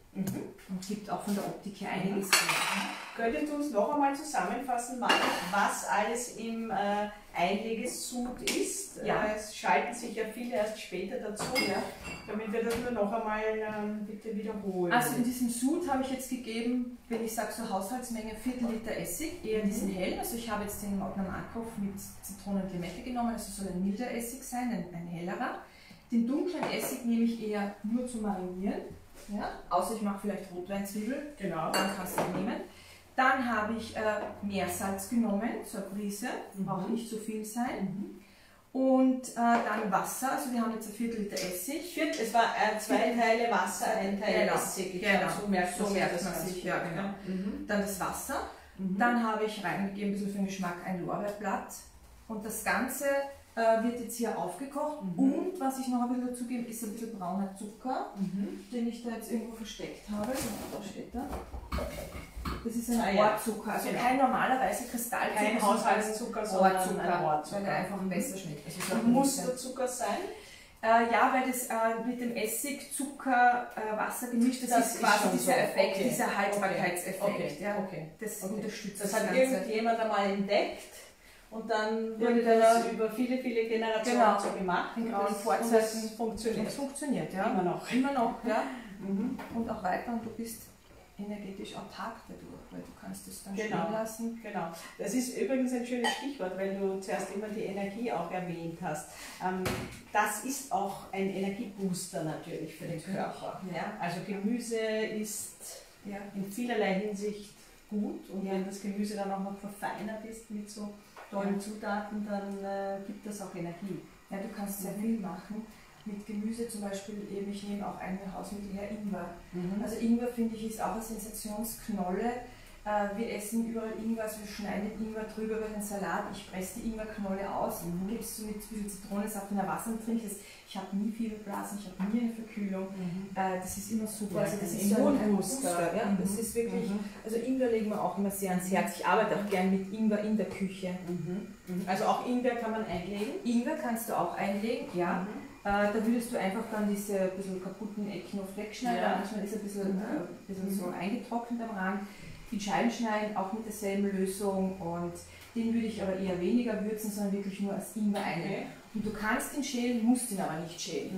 Und gibt auch von der Optik her einiges. Könntest du uns noch einmal zusammenfassen, was alles im Einlegesud ist? Es schalten sich ja viele erst später dazu, damit wir das nur noch einmal bitte wiederholen. Also in diesem Sud habe ich jetzt gegeben, wenn ich sage so Haushaltsmenge, Viertel Liter Essig, eher diesen hellen. Also ich habe jetzt den Magna Markov mit Zitrone und Limette genommen, also soll ein milder Essig sein, ein hellerer. Den dunklen Essig nehme ich eher nur zum Marinieren. Ja, außer ich mache vielleicht Rotweinzwiebel, dann kannst du nehmen. Dann habe ich Meersalz genommen, so eine Prise, braucht nicht so viel sein. Und dann Wasser, also wir haben jetzt ein Viertel Liter Essig. Es war 2 Teile Wasser, 1 Teil Essig. Genau, so merkt man sich. Ja, genau. Dann das Wasser. Dann habe ich reingegeben, ein bisschen für den Geschmack, ein Lorbeerblatt. Und das Ganze wird jetzt hier aufgekocht. Und was ich noch ein bisschen dazu gebe, ist ein bisschen brauner Zucker, den ich da jetzt irgendwo versteckt habe. Da steht er. Das ist ein Rohrzucker, also kein normalerweise Kristallzucker, kein Haushaltszucker, sondern ein Rohrzucker, weil er einfach besser schmeckt. Also muss der Zucker sein? Ja, weil das mit dem Essig, Zucker, Wasser gemischt, das ist quasi dieser Effekt, dieser Haltbarkeitseffekt. Das unterstützt das. Hat irgendjemand einmal entdeckt. Und dann wurde das über viele, viele Generationen so gemacht. In grauen Vorzeiten funktioniert. Es funktioniert, ja. Immer noch. Immer noch, ja. Und auch weiter, und du bist energetisch autark dadurch, weil du kannst es dann stehen lassen. Genau. Das ist übrigens ein schönes Stichwort, weil du zuerst immer die Energie auch erwähnt hast. Das ist auch ein Energiebooster natürlich für den Körper. Ja? Also Gemüse ist in vielerlei Hinsicht gut, und wenn das Gemüse dann auch noch verfeinert ist mit so tollen Zutaten, dann gibt das auch Energie. Ja, du kannst sehr viel machen. Mit Gemüse zum Beispiel, eben, ich nehme auch ein Hausmittel her, Ingwer. Also Ingwer, finde ich, ist auch eine Sensationsknolle. Wir essen überall Ingwer, also wir schneiden Ingwer drüber über den Salat. Ich presse die Ingwerknolle aus, gebe es so mit ein bisschen Zitronensaft in der Wasser und trinke es. Ich habe nie Fieberblasen, ich habe nie eine Verkühlung. Das ist immer super. Also das ist so ein Booster. Das ist wirklich, also Ingwer legen wir auch immer sehr ans Herz. Ich arbeite auch gern mit Ingwer in der Küche. Also auch Ingwer kann man einlegen? Ingwer kannst du auch einlegen, ja. Da würdest du einfach dann diese ein bisschen kaputten Ecken oft wegschneiden. Manchmal ist es ein bisschen so eingetrocknet am Rand. In Scheiben schneiden, auch mit derselben Lösung, und den würde ich aber eher weniger würzen, sondern wirklich nur als Ingwer einlegen. Und du kannst ihn schälen, musst ihn aber nicht schälen.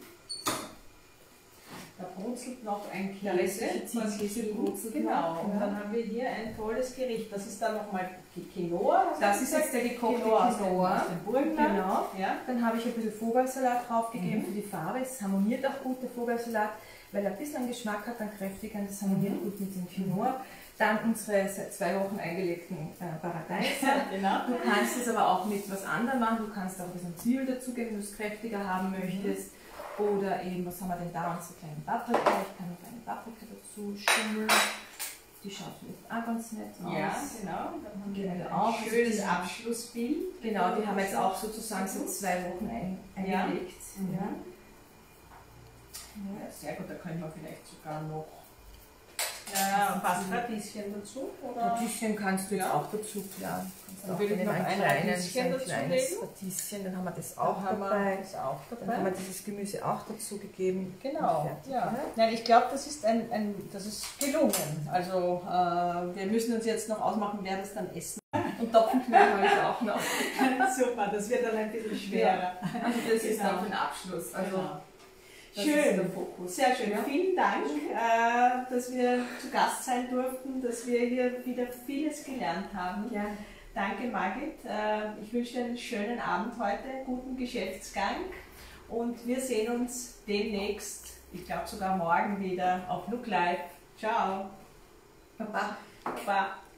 Da brutzelt noch ein Käse. Genau, und dann haben wir hier ein tolles Gericht. Das ist dann nochmal Quinoa. Das ist jetzt der gekochte Quinoa aus dem Burgenland. Genau. Dann habe ich ein bisschen Vogelsalat draufgegeben für die Farbe. Es harmoniert auch gut, der Vogelsalat, weil er ein bisschen Geschmack hat, dann kräftig, und das harmoniert gut mit dem Quinoa. Dann unsere seit 2 Wochen eingelegten Paradeise. Du kannst es aber auch mit was anderem machen. Du kannst auch ein bisschen Zwiebel dazugeben, wenn du es kräftiger haben möchtest. Oder eben, was haben wir denn da? Unsere kleinen Paprika. Ich kann noch eine Paprika dazu schummeln. Die schaut jetzt auch ganz nett aus. Ja, genau. Dann haben wir auch ein schönes Abschlussbild. Genau, die haben wir jetzt auch sozusagen seit 2 Wochen eingelegt. Sehr gut, da können wir vielleicht sogar noch passt Radieschen dazu? Radieschen kannst du jetzt auch dazu, klar. Dann würde ich noch ein Radieschen dazu legen. Radieschen, dann haben wir das auch dabei. Dann haben wir dieses Gemüse auch dazu gegeben. Genau. Nein, ich glaube, das ist das ist gelungen. Also wir müssen uns jetzt noch ausmachen, wer das dann essen. Und Topfenknödel habe ich auch noch. Super, das wird dann ein bisschen schwerer. Also das ist dann den Abschluss. Also Genau. das Schön, ist der Fokus. sehr schön. Ja. Vielen Dank, dass wir zu Gast sein durften, dass wir hier wieder vieles gelernt haben. Ja. Danke Margit, ich wünsche dir einen schönen Abend heute, guten Geschäftsgang und wir sehen uns demnächst, ich glaube sogar morgen wieder auf Look Live. Ciao. Baba. Baba.